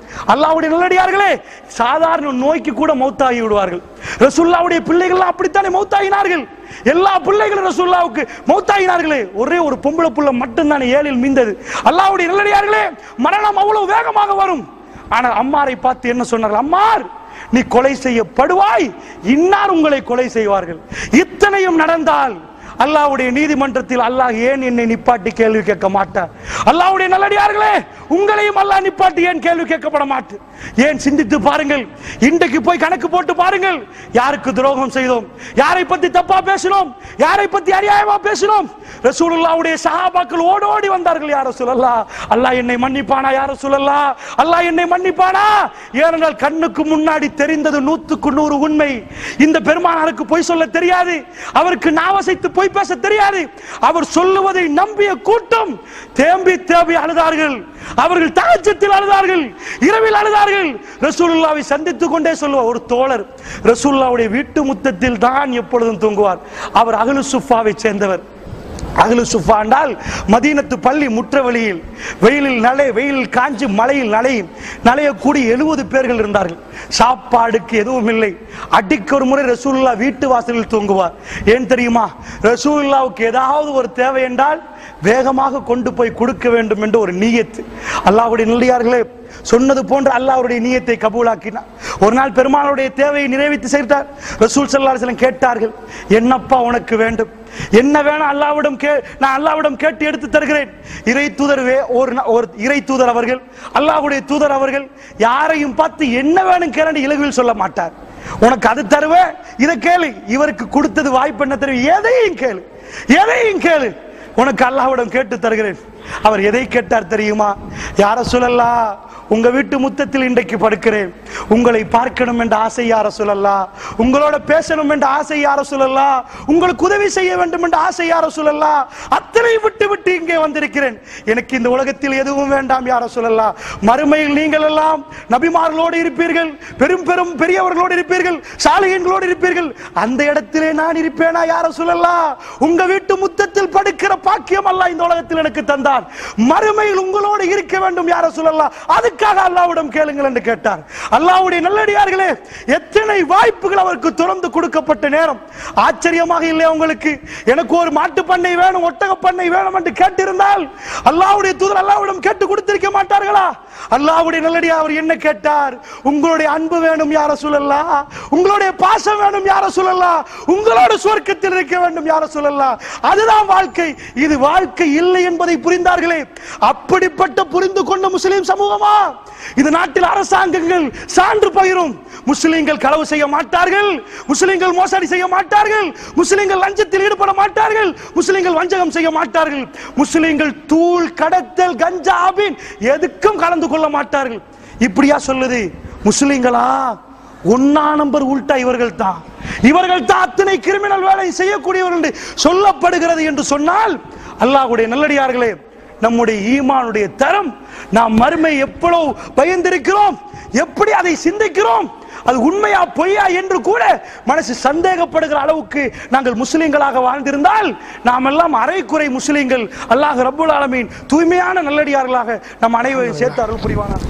அல்லாஹ்வுடைய நல்லடியார்களே, சாதாரண நோய்க்கு கூட மௌத்தாகி விடுவார்கள். ரசூலுல்லாஹ்வுடைய பிள்ளைகள் அப்படித்தானே மௌத்தாகினார்கள். எல்லா பிள்ளைகளும் ரசூலுல்லாஹ்வுக்கு மௌத்தாகினார்களே, ஒரே ஒரு பொம்பளை புள்ள மட்டும்தானே ஏழில் மீந்தது. அல்லாஹ்வுடைய நல்லடியார்களே, மரணம் அவ்வளவு வேகமாக வரும். ஆனால் அம்மாரை பார்த்து என்ன சொன்னார்கள்? அம்மார், நீ கொலை செய்யப்படுவாய், இன்னார் உங்களை கொலை செய்வார்கள். இத்தனையும் நடந்தால் அல்லாஹ்வுடைய நீதிமன்றத்தில் அல்லாஹ் ஏன் என்னை நிப்பாட்டி கேள்வி கேட்க மாட்டார்? அல்லாஹ்வுடைய நல்லடியார்களே, உங்களையும் அல்லாஹ் நிப்பாட்டி ஏன் கேள்வி கேட்கப்பட மாட்டார்? ஏன் சிந்தித்து பாருங்கள். இன்றைக்கு போய் கணக்கு போட்டு பாருங்கள். யாருக்கு துரோகம் செய்தோம்? யாரை பத்தி தப்பா பேசினோம்? யாரை பத்தி அநியாயமா பேசினோம்? ரசூலுல்லாஹ்வுடைய சஹாபாக்கள் ஓடோடி வந்தார்கள். யா ரசூலல்லாஹ், அல்லாஹ் என்னை மன்னிப்பானா? யா ரசூலல்லாஹ், அல்லாஹ் என்னை மன்னிப்பானா? ஏனென்றால் கண்ணுக்கு முன்னாடி தெரிந்தது நூற்றுக்கு நூறு உண்மை. இந்த பெருமானாருக்கு பொய் சொல்ல தெரியாது. அவருக்கு நாவசைத்து பொய் பேச தெரியாது. அவர் சொல்லுவதை நம்பிய கூட்டம் தேம்பி தேம்பி அழுதார்கள். அவர்கள் தஹஜ்ஜுதில் அழுதார்கள், இரவில் அழுதார்கள். ரசூலுல்லாஹ்வை சந்தித்துக் கொண்டே சொல்லுவார். ஒரு தோழர் ரசூலுல்லாஹ்வுடைய வீட்டு முத்தத்தில் தான் எப்பொழுதும் தூங்குவார். அவர் அஹ்லு சுஃபாவை சேர்ந்தவர். அஹ்லு சுஃபா என்றால் மதீனத்து பள்ளி முற்றவெளியில் வெயிலில் நலை வெயிலில் காஞ்சி மலையில் நலையும் நலையக்கூடிய எழுபது பேர்கள் இருந்தார்கள். சாப்பாடுக்கு எதுவும் இல்லை. அடிக்கு ஒரு முறை ரசூலுல்லாஹ் வீட்டு வாசலில் தூங்குவார். ஏன் தெரியுமா? ரசூலுல்லாஹ்வுக்கு ஏதாவது ஒரு தேவை என்றால் வேகமாக கொண்டு போய் கொடுக்க வேண்டும் என்று ஒரு நியத்து. அல்லாஹ்வுடைய நல்லடியார்களே, சொன்னது போன்று அல்லாஹ்வுடைய நியத்தை கபூலாக்கினார். ஒரு நாள் பெருமாளுடைய தேவையை நிறைவேற்றி செய்தார். ரசூல் ஸல்லல்லாஹு அலைஹி வஸல்லம் கேட்டார்கள், என்னப்பா உனக்கு வேண்டும்? என்ன வேணும் அல்லாஹ்விடம் கே நான் அல்லாஹ்விடம் கேட்டு எடுத்து தருகிறேன். இறை தூதர்வே ஒரு ஒரு இறை தூதர் அவர்கள், அல்லாஹ்வுடைய தூதர் அவர்கள் யாரையும் பார்த்து என்ன வேணும் கேளு இலகுவில் சொல்ல மாட்டார். உனக்கு அது தருவேன், இதை கேளு. இவருக்கு கொடுத்தது வாய்ப்பு என்ன தெரியும்? எதையும் கேளு, எதையும் கேளு, உனக்கு அல்லாஹ்விடம் கேட்டு தருகிறேன். அவர் எதை கேட்டார் தெரியுமா? யா ரசூலல்லாஹ், உங்க வீட்டு முத்தத்தில் இன்றைக்கு படுக்கிறேன். உங்களை பார்க்கணும் என்ற ஆசை யா ரசூலல்லாஹ், உங்களோட பேசணும் என்ற ஆசை யா ரசூலல்லாஹ், உங்களுக்கு உதவி செய்ய வேண்டும் என்ற ஆசை யா ரசூலல்லாஹ், அத்தனை விட்டு விட்டு இங்கே வந்திருக்கிறேன். எனக்கு இந்த உலகத்தில் எதுவும் வேண்டாம் யா ரசூலல்லாஹ். மறுமையில் நீங்கள் எல்லாம் நபிமார்களோடு இருப்பீர்கள், பெரும் பெரும் பெரியவர்களோடு இருப்பீர்கள், சாலிஹீன்களோடு இருப்பீர்கள். அந்த இடத்திலே நான் இருப்பேனா யா ரசூலல்லாஹ்? உங்க வீட்டு முத்தத்தில் படுக்கிற பாக்கியம் அல்லாஹ் இந்த உலகத்தில் எனக்கு தந்தார். மறுமையில் உங்களோடு இருக்க வேண்டும் யா ரசூலல்லாஹ், அதுக்காக அல்லாஹ்விடம் கேளுங்கள் என்று கேட்டார். அல்லாஹ்வுடைய நல்லடியார்களே, எத்தனை வாய்ப்புகள் அவருக்கு திறந்து கொடுக்கப்பட்ட நேரம். ஆச்சரியமாக இல்லை உங்களுக்கு? எனக்கு ஒரு மாட்டு பண்ணை வேணும், ஒட்டக பண்ணை வேணும் என்று கேட்டிருந்தால் அல்லாஹ்வுடைய தூதர் அல்லாஹ்விடம் கேட்டு கொடுத்திருக்க மாட்டார்களா? அல்லாஹ்வுடைய நல்லடியார் அவர் என்ன கேட்டார்? உங்களுடைய அன்பு வேணும் யா ரசூலல்லாஹ், உங்களுடைய பாசம் வேணும் யா ரசூலல்லாஹ், உங்களோட சுவர்க்கத்தில் இருக்க வேண்டும் யா ரசூலல்லாஹ். அதுதான் வாழ்க்கை. இது வாழ்க்கை இல்லை என்பதை புரிந்தார்களே. அப்படிப்பட்ட புரிந்து கொண்ட முஸ்லிம் சமூகமா இது? நாட்டில் அரசாங்கங்கள் சான்று பகிரும். முஸ்லிம்கள் களவு செய்ய மாட்டார்கள், முஸ்லிம்கள் மோசடி செய்ய மாட்டார்கள், முஸ்லிம்கள் லஞ்சத்தில் ஈடுபட மாட்டார்கள், முஸ்லிம்கள் வஞ்சகம் செய்ய மாட்டார்கள், முஸ்லிம்கள் தூள் கடத்தல் கஞ்சாபின் எதுக்கும் கலந்து கொள்ள மாட்டார்கள். இப்படியா சொல்லுது? முஸ்லிம்களா? ஒன்னா நம்பர் உல்டா இவர்கள் தான். இவர்கள் தான் அத்தனை கிரிமினல் வேலை செய்யக்கூடியவர்கள் என்று சொல்லப்படுகிறது என்று சொன்னால், அல்லாஹ்வுடைய நல்லடியார்களே, நம்முடைய ஈமானுடைய தரம், நாம் மறுமை எவ்வளவு பயந்திருக்கிறோம், எப்படி அதை சிந்திக்கிறோம், அது உண்மையா பொய்யா என்று கூட மனசு சந்தேகப்படுகிற அளவுக்கு நாங்கள் முஸ்லிம்களாக வாழ்ந்திருந்தால் நாம் எல்லாம் அரைக்குறை முஸ்லிம்கள். அல்லாஹ் ரப்புல் ஆலமீன் தூய்மையான நல்லடியார்களாக நம் அனைவரையும் சேர்த்து அருள் புரிவானாக.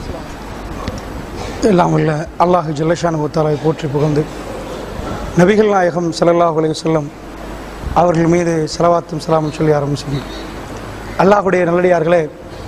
எல்லாம் வல்ல அல்லாஹ் ஜல்லஷானஹு வ தஆலாவை போற்றி புகழ்ந்து நபிகள் நாயகம் ஸல்லல்லாஹு அலைஹி வஸல்லம் அவர்கள் மீது ஸலவாத்தும் ஸலாமும் சொல்லி ஆரம்பிச்சோம். அல்லாஹ்வுடைய நல்லடியார்களே,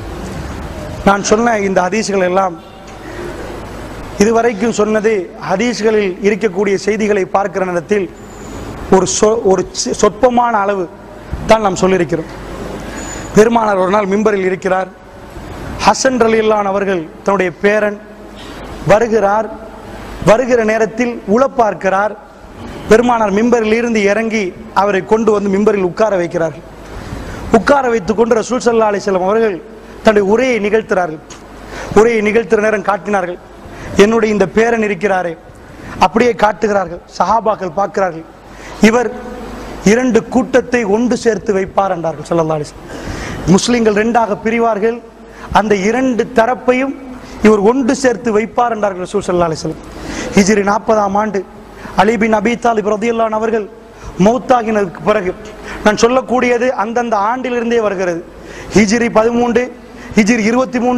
நான் சொன்ன இந்த ஹதீஸ்கள் எல்லாம் இதுவரைக்கும் சொன்னது ஹதீஸ்களில் இருக்கக்கூடிய செய்திகளை பார்க்கிற நேரத்தில் ஒரு சொ ஒரு சொற்பமான அளவு தான் நாம் சொல்லியிருக்கிறோம். பெருமானார் ஒரு நாள் மிம்பரில் இருக்கிறார். ஹசன் ரலியல்லாஹு அவர்கள் தன்னுடைய பேரன் வருகிறார். வருகிற நேரத்தில் உள பார்க்கிறார். பெருமானார் மிம்பரில் இருந்து இறங்கி அவரை கொண்டு வந்து மிம்பரில் உட்கார வைக்கிறார்கள். உட்கார வைத்துக் கொண்டு ரசூல் ஸல்லல்லாஹு அலைஹி வஸல்லம் அவர்கள் தன்னுடைய உரையை நிகழ்த்துறார்கள். உரையை நிகழ்த்துற நேரம் காட்டினார்கள். என்னுடைய இந்த பேரன் இருக்கிறாரே, அப்படியே காட்டுகிறார்கள். சஹாபாக்கள் பார்க்கிறார்கள். இவர் இரண்டு கூட்டத்தை ஒன்று சேர்த்து வைப்பார் என்றார்கள் ஸல்லல்லாஹு அலைஹி வஸல்லம். முஸ்லிம்கள் இரண்டாக பிரிவார்கள், அந்த இரண்டு தரப்பையும் இவர் ஒன்று சேர்த்து வைப்பார் என்றார்கள் ரசூல் ஸல்லல்லாஹு அலைஹி வஸல்லம். ஹிஜ்ரி நாற்பதாம் ஆண்டு அலி பின் அபி தாலிப் ரலியல்லாஹு அன்ஹு அவர்கள் மௌத்தாகினதுக்கு பிறகு, நான் சொல்லக்கூடியது அந்தந்த ஆண்டிலிருந்தே வருகிறது. ஹிஜ்ரி பதிமூன்று, ஹிஜ்ரி இருபத்தி மூன்று,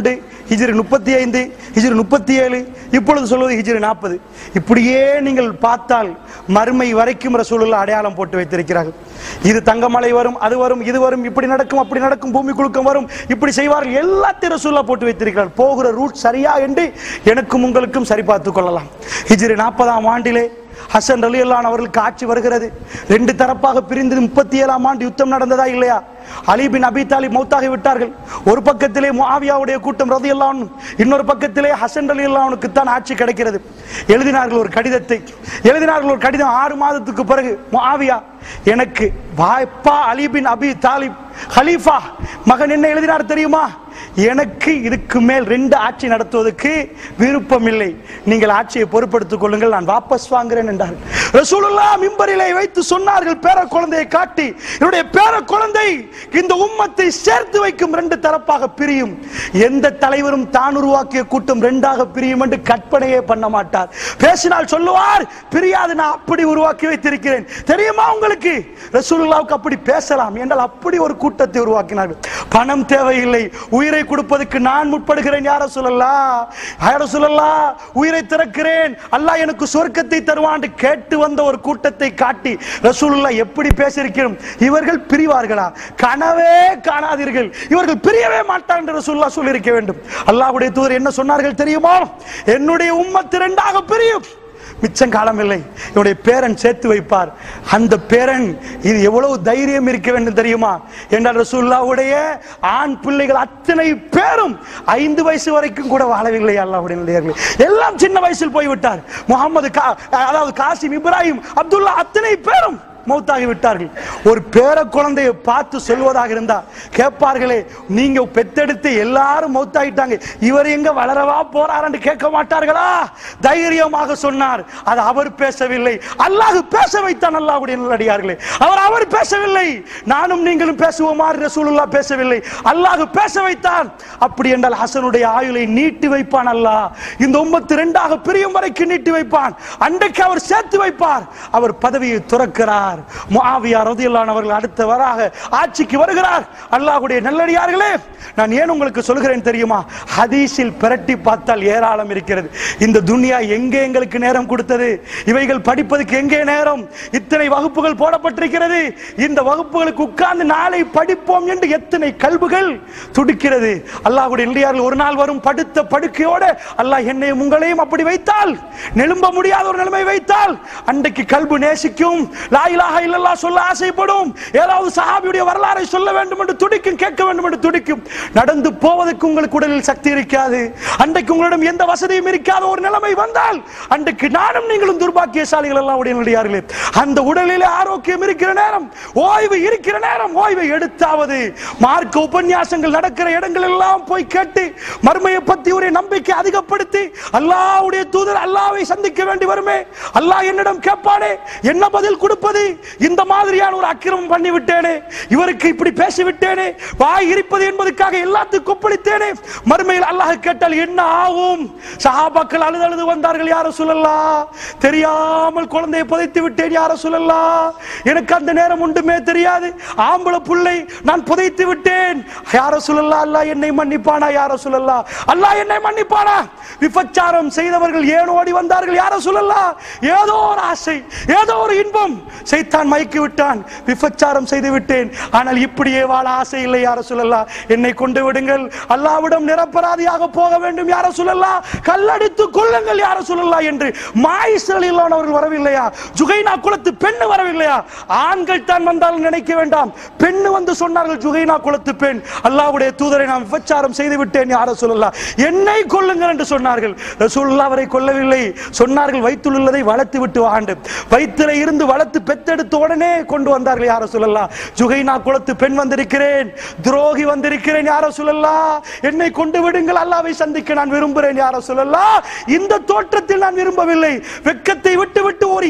ஹிஜ்ரி முப்பத்தி ஐந்து, ஹிஜ்ரி முப்பத்தி ஏழு, இப்பொழுது சொல்வது ஹிஜ்ரி நாற்பது. இப்படியே நீங்கள் பார்த்தால் மறுமை வரைக்கும் ரசூலுல்லாஹ் அடையாளம் போட்டு வைத்திருக்கிறார்கள். இது தங்கமலை வரும், அது வரும், இது வரும், இப்படி நடக்கும், அப்படி நடக்கும், பூமி குலுக்கம் வரும், இப்படி செய்வார்கள், எல்லாத்தையும் ரசூலுல்லாஹ் போட்டு வைத்திருக்கிறார்கள். போகிற ரூட் சரியா என்று எனக்கும் உங்களுக்கும் சரி பார்த்துக் கொள்ளலாம். ஹிஜ்ரி நாற்பதாம் ஆண்டிலே ஹசன் ரலியல்லாஹு அன்ஹு அவர்களுக்கு ஆட்சி வருகிறது. ரெண்டு தரப்பாக பிரிந்து முப்பத்தி ஏழாம் ஆண்டு யுத்தம் நடந்ததா இல்லையா? அலி பின் அபி தாலிப் மௌத்தாகி விட்டார்கள். ஒரு பக்கத்திலே முஆவியாவுடைய கூட்டம் ரலியல்லாஹு அன்ஹு, இன்னொரு பக்கத்திலே ஹசன் ரலியல்லாஹு அன்ஹுக்கு தான் ஆட்சி கிடைக்கிறது. எழுதினார்கள் ஒரு கடிதத்தை, எழுதினார்கள் ஒரு கடிதம். ஆறு மாதத்துக்கு பிறகு முஆவியா, எனக்கு வாய்ப்பா அலி பின் அபி தாலிப் ஹலீஃபா மகன் என்ன எழுதினார் தெரியுமா? எனக்கு இதுக்கு மேல் ரெண்டு ஆட்சி நடத்துவதற்கு விருப்பம் இல்லை, நீங்கள் ஆட்சியை பொறுப்படுத்திக் கொள்ளுங்கள், நான் வாபஸ் வாங்குறேன் என்றார்கள். ரசூலுல்லாஹ் மிம்பரிலே வைத்து சொன்னார்கள், பேர குழந்தையை காட்டி, என்னுடைய பேர குழந்தை இந்த உம்மத்தை சேர்த்து வைக்கும், ரெண்டு தரப்பாக பிரியும். எந்த தலைவரும் தான் உருவாக்கிய கூட்டம் ரெண்டாக பிரியும் என்று கற்பனையே பண்ண மாட்டார். பேசினால் சொல்லுவார், பிரியாது, நான் அப்படி உருவாக்கி வைத்திருக்கிறேன் தெரியுமா உங்களுக்கு? ரசூலுல்லாஹ்வுக்கு அப்படி பேசலாம் என்றால் அப்படி ஒரு கூட்டத்தை உருவாக்கினார்கள். பணம் தேவையில்லை, உயிரை கொடுப்பதற்கு நான் முற்படுகிறேன், யார சொல்லலாம், யார சொல்லலாம், உயிரை திறக்கிறேன், அல்லாஹ் எனக்கு சொர்க்கத்தை தருவான் கேட்டு வந்த ஒரு கூட்டத்தை காட்டி ரசூலுல்லாஹ் எப்படி பேசியிருக்கிறோம். இவர்கள் பிரிவார்களா? கனவே காணாதீர்கள், இவர்கள் பிரியவே மாட்டார் என்று ரசூலுல்லாஹ் சொல்லி இருக்க வேண்டும். அல்லாஹ்வுடைய தூதர் என்ன சொன்னார்கள் தெரியுமா? என்னுடைய உம்மத் இரண்டாக பிரியும், மிச்சம் காலம் இல்லை, என்னுடைய பேரன் சேர்த்து வைப்பார். அந்த பேரன் இது எவ்வளவு தைரியம் இருக்க வேண்டும் தெரியுமா? என்றால் ரசூலுல்லாஹ்வுடைய ஆண் பிள்ளைகள் அத்தனை பேரும் ஐந்து வயசு வரைக்கும் கூட வாழவில்லை. அல்லாஹ்வுடைய எல்லாம் சின்ன வயசில் போய்விட்டார். முகமது, அதாவது காசிம், இப்ராஹிம், அப்துல்லா அத்தனை பேரும் மௌத்தாகி விட்டார்கள். ஒரு பேர குழந்தையை பார்த்து சொல்வதாக இருந்தா கேட்பார்களே, நீங்க பெத்தெடுத்து எல்லாரும் மௌத்தாயிட்டாங்க, இவர் எங்க வளரவா போறாரு கேட்க மாட்டார்களா? தைரியமாக சொன்னார். அது அவர் பேசவில்லை, அல்லாஹ் பேச வைத்தான். அல்லாஹ்வுடைய நல்லடியார்களே, அவர் அவர் பேசவில்லை, நானும் நீங்களும் பேசுவோமாறு ரசூலுல்லாஹ் பேசவில்லை, அல்லாஹ் பேச வைத்தான். அப்படி என்றால் ஹசனுடைய ஆயுளை நீட்டி வைப்பான் அல்லாஹ், இந்த உம்மத்து இரண்டாக பிரியும் வரைக்கும் நீட்டி வைப்பான். அன்றைக்கு அவர் சேர்த்து வைப்பார், அவர் பதவியை துறக்கிறார். முஆவியா ரலியல்லாஹு அன்ஹு அவர்கள் அடுத்தவராக ஆட்சிக்கு வருகிறார். அல்லாஹ்வுடைய நல்லடியார்களே, நான் ஏன் உங்களுக்கு சொல்கிறேன் தெரியுமா? ஹதீஸில் பிரட்டி பார்த்தால் ஏராளம் இருக்கிறது. இந்த துனியா எங்கே எங்களுக்கு நேரம் கொடுத்தது? இவைகள் படிப்பதற்கு எங்கே நேரம்? இத்தனை வகுப்புகள் போடப்பட்டிருக்கிறது. இந்த வகுப்புகளுக்கு உட்கார்ந்து நாளை படிப்போம் என்று எத்தனை கல்புகள் துடிக்கிறது. அல்லாஹ்வுடைய நல்லடியார்கள், ஒரு நாள் வரும் படுத்த படுக்கையோடு அல்லாஹ் என்னையும் உங்களையும் அப்படி வைத்தால், நெலும்ப முடியாத ஒரு நிலைமை வைத்தால், அன்றைக்கு கல்பு நேசிக்கும், லா இலாஹா இல்லல்லாஹ் சொல்ல ஆசைப்படும், ஏதாவது சஹாபியுடைய வரலாறை சொல்ல வேண்டும் என்று துடிக்கும், கேட்க வேண்டும் என்று துடிக்கும். நடந்து போவதற்கு உங்களுக்கு உடலில் சக்தி இருக்காது. அன்றைக்கு உங்களிடம் எந்த வசதியும் இருக்காத ஒரு நிலைமை வந்தால், அன்றைக்கு நானும் நீங்களும் துர்பாக்கியசாலிகள். அல்லாஹ்வுடைய நல்லடியார்களே, அந்த உடலிலே ஆரோக்கியம் இருக்கிற நேரம், ஓய்வு இருக்கிற நேரம், ஓய்வை எடுத்தாவது மார்க்க உபன்யாசங்கள் நடக்கிற இடங்கள் எல்லாம் போய் கேட்டு மர்மையை பற்றி ஒரு நம்பிக்கை அதிகப்படுத்தி அல்லாஹ்வுடைய தூதர் அல்லாஹ்வை சந்திக்க வேண்டி வருமே, அல்லாஹ் என்னிடம் கேட்பானே, என்ன பதில் கொடுப்பது? இந்த மாதிரியான ஒரு அக்கிரமம் பண்ணி விட்டேனே, இவருக்கு இப்படி பேசிவிட்டேனே, வாய் இருப்பது என்பதற்காக எல்லாத்துக்கும் கொப்பளித்தேனே, மறுமையில் அல்லாஹ் கேட்டால் என்ன ஆகும்? சஹாபாக்கள் அழுது அழுது வந்தார்கள், யார ரசூலல்லாஹ், தெரியாமல் குழந்தையை புதைத்து விட்டேன் யார ரசூலல்லாஹ், எனக்கு அந்த நேரம் ஒன்றுமே தெரியாது, ஆம்பளை புள்ளை நான் புதைத்து விட்டேன் யார ரசூலல்லாஹ், அல்லாஹ் என்னை மன்னிப்பானா யார ரசூலல்லாஹ், அல்லாஹ் என்னை மன்னிப்பானா? விபச்சாரம் செய்தவர்கள் ஏன் ஓடி வந்தார்கள் யார ரசூலல்லாஹ்? ஏதோ ஒரு ஆசை, ஏதோ ஒரு இன்பம், சைத்தான் மயக்கி விட்டான், விபச்சாரம் செய்து விட்டேன், ஆனால் இப்படியே வாழ ஆசை இல்லை யார ரசூலல்லாஹ், என்னை கொண்டு விடுங்கள், அல்லாஹ்விடம் நிரபராதியாக போக வேண்டும் யார ரசூலல்லாஹ், கல்லடித்து கொள்ளுங்கள் யார ரசூலல்லாஹ் என்று மாயிஸ் ரலியல்லாஹு அன்ஹு அவர்கள் வரவில்லையா? ஜுகைனா குலத்து பெண்ணு வரவில்லையா? ஆண்கள் தான் வந்தாலும் நினைக்க வேண்டாம், பெண்ணு வந்து சொன்னார்கள், ஜுகைனா குலத்து பெண், அல்லாஹ்வுடைய தூதரை நான் விபச்சாரம் செய்து விட்டேன் யார ரசூலல்லாஹ், என்னை கொல்லுங்கள் என்று சொன்னார்கள். ரசூலுல்லாஹ் அவரை கொல்லவில்லை, சொன்னார்கள் வயிற்றில் உள்ளதை வளர்த்து விட்டு வாண்டு, வயிற்றில இருந்து வளர்த்து பெத்தெடுத்த உடனே கொண்டு வந்தார்கள் யார ரசூலல்லாஹ். ஜுகைனா குலத்து பெண் வந்திருக்கிறேன், துரோகி வந்திருக்கிறேன் யார ரசூலல்லாஹ், என்னை கொண்டு விடுங்கள், அல்லாஹ்வை சந்திக்க நான் விரும்புகிறேன் யார ரசூலல்லாஹ். இந்த தோற்றத்தில் நான் விரும்பவில்லை, வெட்கத்தை விட்டு விட்டு ஒரு இன்பத்தை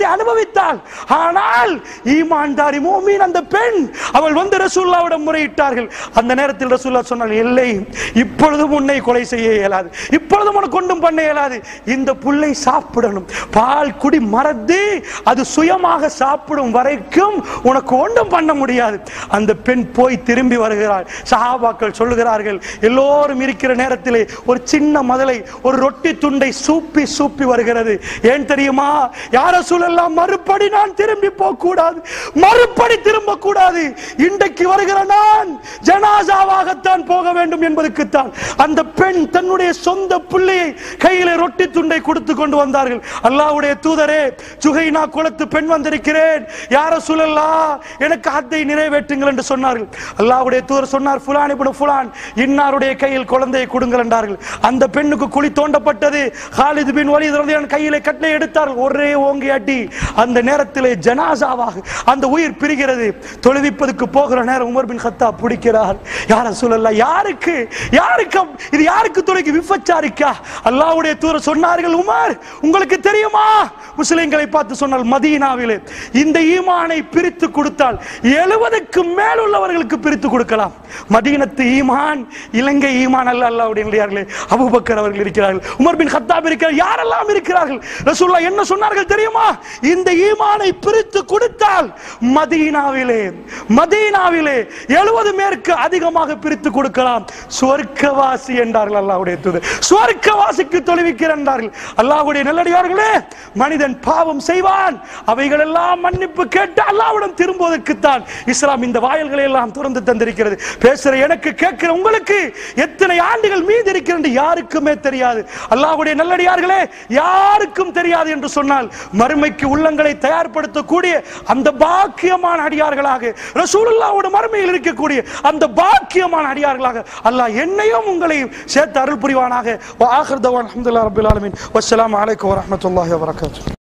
நரகத்தை அனுபவித்தாள். ஆனால் ஈமான்தாரி மூமின் அந்த பெண் அவள் வந்து ரசூலுல்லாஹ்விடம் முறையிட்டார்கள். அந்த நேரத்தில் ரசூலுல்லாஹ் சொன்னார்கள், இல்லை, இப்பொழுதும் உன்னை கொலை செய்ய இயலாது, இப்பொழுதும் உனக்கு ஒன்றும் பண்ண இயலாது. இந்த புல்லை சாப்பிடணும், பால் குடி மறந்து அது சுயமாக சாப்பிடும் வரைக்கும் உனக்கு ஒன்றும் பண்ண முடியாது. அந்த பெண் போய் திரும்பி வருகிறாள். சஹாபாக்கள் சொல்லுகிறார்கள், எல்லோரும் இருக்கிற நேரத்திலே ஒரு சின்ன மதலை, ஒரு ரொட்டி துண்டை சூப்பி சூப்பி வருகிறது. ஏன் தெரியுமா? யா ரசூலல்லாஹ், மறுபடி நான் திரும்பி போக கூடாது, மறுபடி திரும்ப கூடாது. இன்றைக்கு வருகிற நான் ஜனாசாவாகத்தான் போக வேண்டும் என்பதற்குத்தான் அந்த பெண் தன்னுடைய சொந்த பிள்ளையை கையிலே ரொட்டி துண்டை கொடுத்து கொண்டு வந்தார்கள். அல்லாஹ்வுடைய தூதரே, ஜுஹைனா குலத்து பெண் வந்திருக்கிறேன், யா ரசூலல்லாஹ் எனக்கு ஹத்தை நிறைவேற்றுங்கள் என்று சொன்னார்கள். அல்லாஹ்வுடைய தூதர் சொன்னார், ஃபுலான் இப்னு ஃபுலான் இன்னாருடைய கையில் குழந்தையை கொடுங்கள் என்றார்கள். அந்த பெண்ணுக்கு குழி தோண்டப்பட்டது. காலித் பின் வலீத் ரலியல்லாஹு கையிலே கட்டளை எடுத்தார்கள். ஒரே ஓங்கி அடி. அந்த நேரத்திலே ஜனாசாவாக அந்த உயிர் பிரிகிறது. தொழுவிப்பதற்கு போகிற நேரம் உமர் பின் கத்தாப் பிடிக்கிறார். யா ரசூலல்லாஹ், யாருக்கு யாருக்கு இது யாருக்கு தொழுகை? விபச்சாரிக்கா? அல்லாஹ்வுடைய தூதர் சொன்னார்கள், உமர் உங்களுக்கு தெரியுமா? முஸ்லிம்களை பார்த்து சொன்னால், மதீனாவிலே இந்த ஈமானை பிரித்து கொடுத்தால் எழுபதுக்கு மேல் உள்ளவர்களுக்கு பிரித்து கொடுக்கலாம். மதீனத்து ஈமான் இலங்கை ஈமான் அல்ல. அல்லாஹ்வுடைய நல்லடியார்களே, அபூபக்கர் அவர்கள் இருக்கிறார்கள், உமர் பின் கத்தாப் இருக்கிறார்கள், யாரெல்லாம் இருக்கிறார்கள். ரசூலுல்லாஹ் என்ன சொன்னார்கள் தெரியுமா? இந்த ஈமானை பிரித்து கொடுத்தால் மதீனாவிலே மதீனாவிலே எழுபது பேருக்கு அதிகமாக பிரித்து கொடுக்கலாம். சுவர்க்கவாசி என்றார்கள் அல்லாஹ்வுடைய தூதர். சுவர்க்கவாசிக்கு தொழுவிக்கிறேன் என்றார்கள். அல்லாஹ்வுடைய நல்லடியார்களே, மனிதன் பாவம் செய்வான், அவைகள் எல்லாம் மன்னிப்பு கேட்டு அல்லாஹ்விடம் திரும்புவதற்குத்தான் இஸ்லாம் இந்த வாயில்களை எல்லாம் திறந்து தந்திருக்கிறது. பேசுற எனக்கு, கேட்கிற உங்களுக்கு எத்தனை ஆண்டுகள் மீது இருக்கிறது யாருக்குமே தெரியாது. அல்லாஹ்வுடைய நல்லடியார்களே, யாருக்கும் தெரியாது என்று சொன்னால் மறுமைக்கு உள்ளங்களை தயார்படுத்தக்கூடிய அந்த பாக்கியமான அடியார்களாக, ரசூலுல்லாஹ்வோட மறுமையில் இருக்கக்கூடிய அந்த பாக்கியமான அடியார்களாக அல்லாஹ் என்னையும் உங்களையும் சேர்த்து அருள் புரிவானாக. வ ஆகிர் தவானா அல்ஹம்துலில்லாஹி ரப்பில் ஆலமீன். வஸ்ஸலாமு அலைக்கும் வரஹ்மத்துல்லாஹி வபரகாத்துஹு.